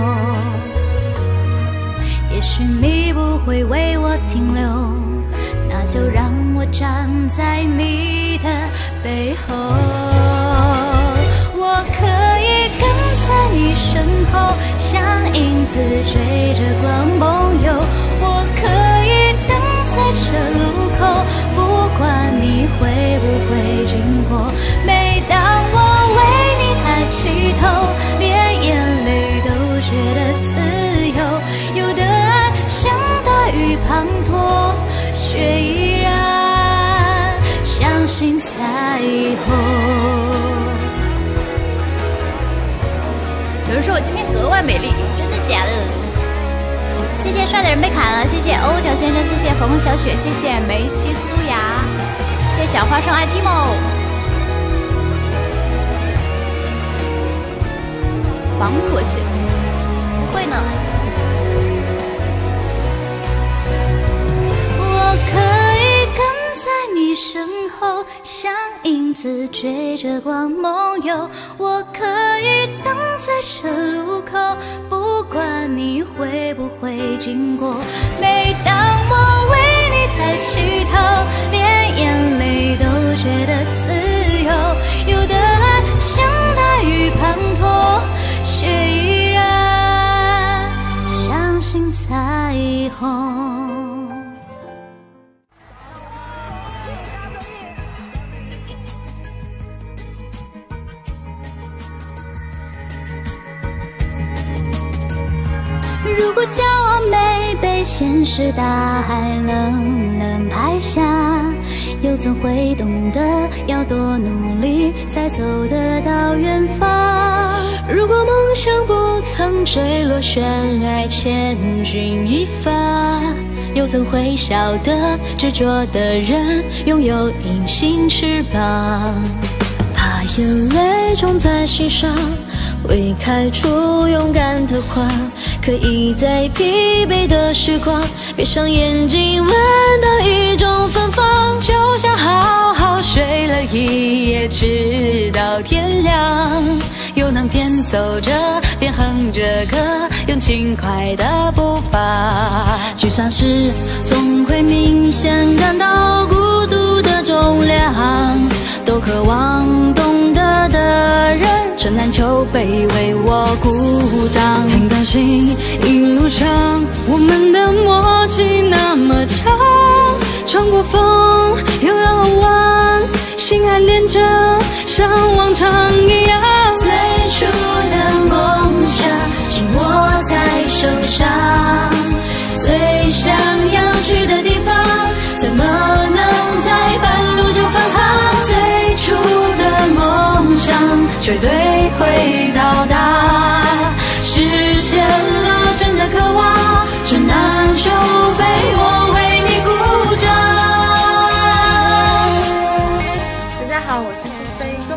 也许你不会为我停留，那就让我站在你的背后。我可以跟在你身后，像影子追着光梦游。我可以等在这路口，不管你会不会经过。每当我为你抬起头，连眼泪都觉得自由。有的爱像大雨滂沱，却依然相信彩虹。 有人说我今天格外美丽，真的假的？谢谢帅的人被砍了，谢谢欧条先生，谢谢粉红小雪，谢谢梅西苏雅，谢谢小花生爱 Timo。防火线不会呢。 我可以跟在你身后，像影子追着光梦游。我可以等在这路口，不管你会不会经过。每当我为你抬起头，连眼泪都觉得自由。有的爱像大雨滂沱，却依然相信彩虹。如果骄傲没被现实大海冷冷拍下，又怎会懂得要多努力才走得到远方？如果梦想不曾坠落悬崖，千钧一发，又怎会晓得执着的人拥有隐形翅膀？怕眼泪种在心上，会开出勇敢的花，可以在疲惫的时光闭上眼睛，闻到一种芬芳，就像好好睡了一夜，直到天亮，又能边走着边哼着歌，用轻快的步伐。沮丧时总会明显感到孤独的重量，都渴望懂得的人春难秋悲为我鼓掌。很高兴一路上我们的默契那么长，穿过风又绕弯，心还连着像往常一样。最初的梦想紧握在手上，最想要去的地方怎么能在半路就返航？最初的梦想绝对会到达。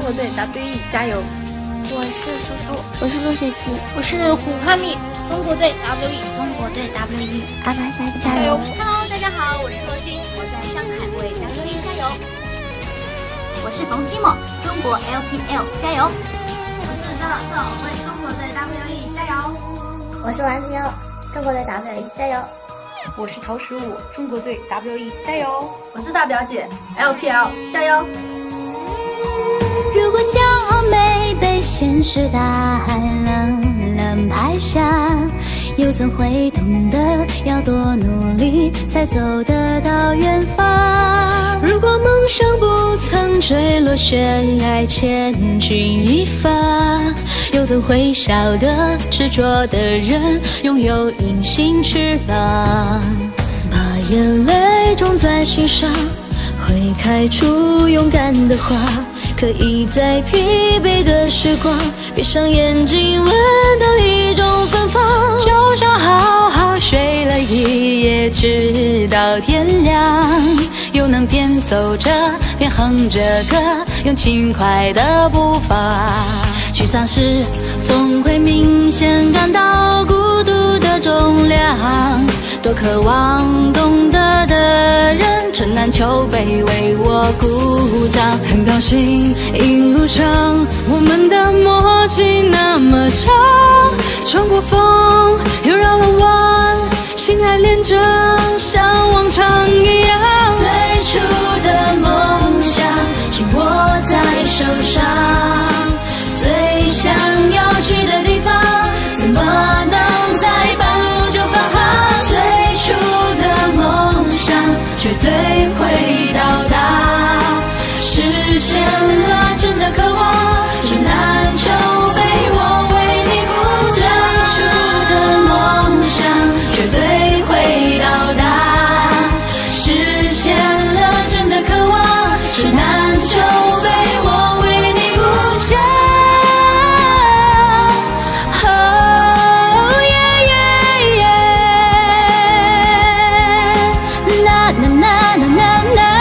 国队 W E 加油！ 我是叔叔，我是陆雪琪， 我是虎哈密，中国队 W E， 中国队 W E， 阿巴萨加油 ！Hello， 大家好，我是罗欣，我在上海为 W E 加油。我是冯提莫，中国 L P L 加油。我是张老寿，为中国队 W E 加油。 我是王金欧，中国队 W E 加油。 我是陶十五，中国队 W E 加油！ 我是大表姐 L P L 加油！ 如果骄傲没被现实大海冷冷拍下，又怎会懂得要多努力才走得到远方？如果梦想不曾坠落悬崖，千钧一发，又怎会晓得执着的人拥有隐形翅膀？把眼泪种在心上，会开出勇敢的花，可以在疲惫的时光闭上眼睛闻到一种芬芳。就像好好睡了一夜直到天亮，又能边走着边哼着歌，用轻快的步伐。沮丧时总会明显感到孤独的重量，多渴望懂得的人春难秋悲为我鼓掌。很高兴一路上我们的默契那么长，穿过风又绕了弯，心还连着像往常一样。最初的梦想紧握在手上，最想要去的地方怎么能在半路就返航？最初的梦想绝对会到达，实现了真的渴望，只难求被我为你鼓掌。最初的梦想绝对会到达，实现了真的渴望，只难求被我为你鼓掌。Oh yeah yeah yeah， na na na na na na。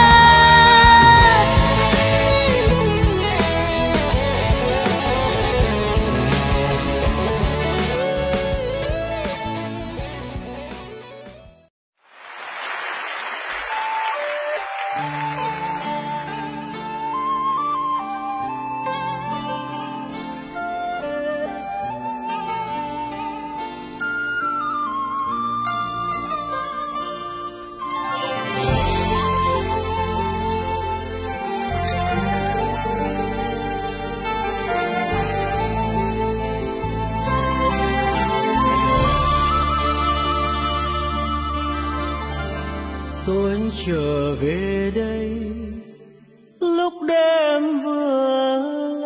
Tôi trở về đây lúc đêm vừa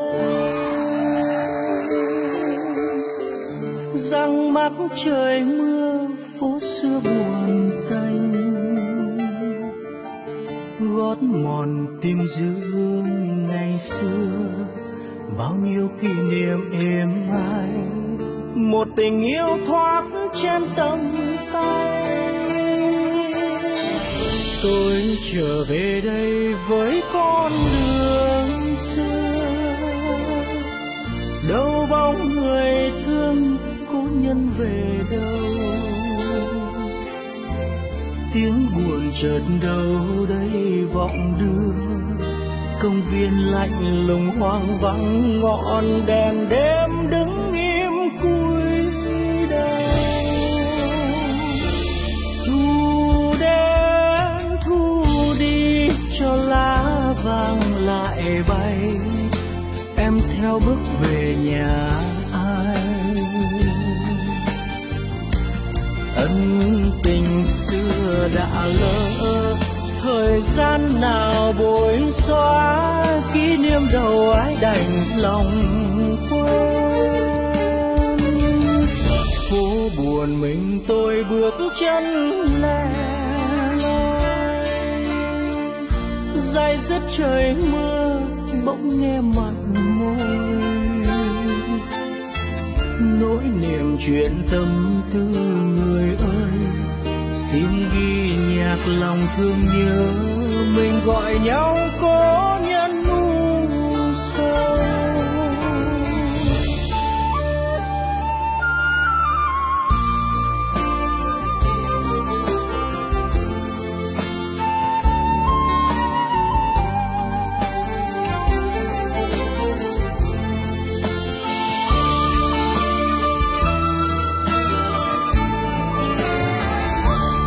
lên, răng mắc trời mưa phố xưa buồn tênh, gót mòn tim giữ ngày xưa bao nhiêu kỷ niệm êm ái, một tình yêu thoát trên tầm tay. Tôi trở về đây với con đường xưa, đâu bóng người thương cố nhân về đâu, tiếng buồn chợt đâu đây vọng đưa, công viên lạnh lùng hoang vắng, ngọn đèn đêm đứng im cúi đầu. Thu đến thu đi cho lá vàng lại bay, em theo bước về nhà ai. Ân tình xưa đã lỡ, thời gian nào bối xóa, kỷ niệm đầu ái đành lòng quên. Phố buồn mình tôi bước chân lẻ loi, dai dứt trời mưa bỗng nghe mặn môi, nỗi niềm chuyện tâm tư người ơi, xin ghi nhạc lòng thương nhớ, mình gọi nhau cố nhân u sầu.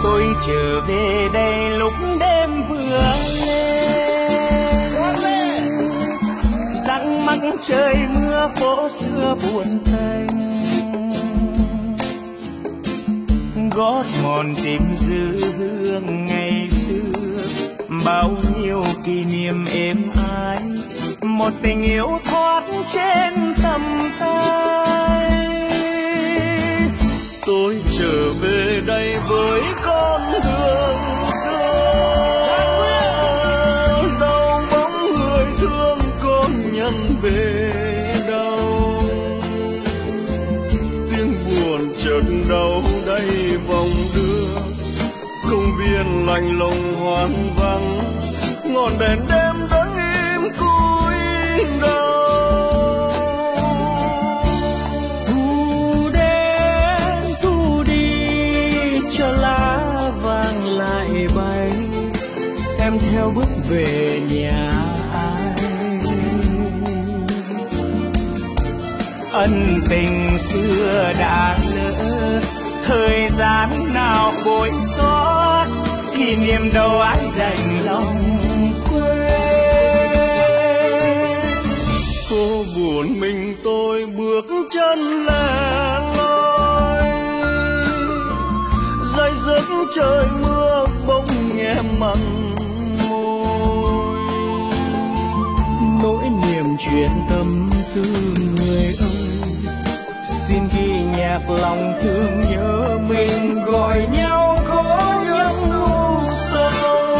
tôi trở về đây lúc đêm vừa lên, răng mắc trời mưa phố xưa buồn tênh, gót mòn tìm dư hương ngày xưa, bao nhiêu kỷ niệm êm ái, một tình yêu thoát trên tầm tay. Tôi trở về đây với con đường thương, đâu bóng người thương con nhân về đâu, tiếng buồn chợt đâu đây vòng đưa, công viên lạnh lùng hoang vắng, ngọn đèn đêm đứng im cúi đầu. Thu đến thu đi cho lá vàng lại bay, em theo bước về nhà ai. Ân tình xưa đã lỡ, thời gian nào bối xót, kỷ niệm đâu ai đành lòng quên. Cô buồn mình tôi bước chân lẻ loi, dây dứt trời mưa bỗng nghe mặn môi, nỗi niềm chuyện tâm tư người ơi. Xin ghi nhạc lòng thương nhớ mình gọi nhau có những ngu sâu,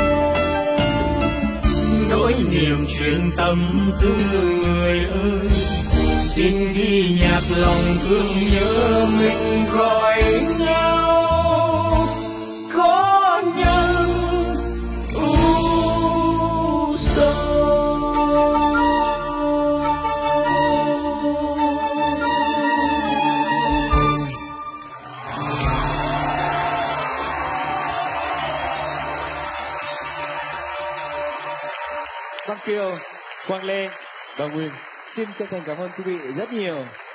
nỗi niềm chuyện tâm tư người ơi. Xin ghi nhạc lòng thương nhớ mình gọi nhau có những u sầu. Quang Kiều, Quang Lê và Nguyên xin chân thành cảm ơn quý vị rất nhiều.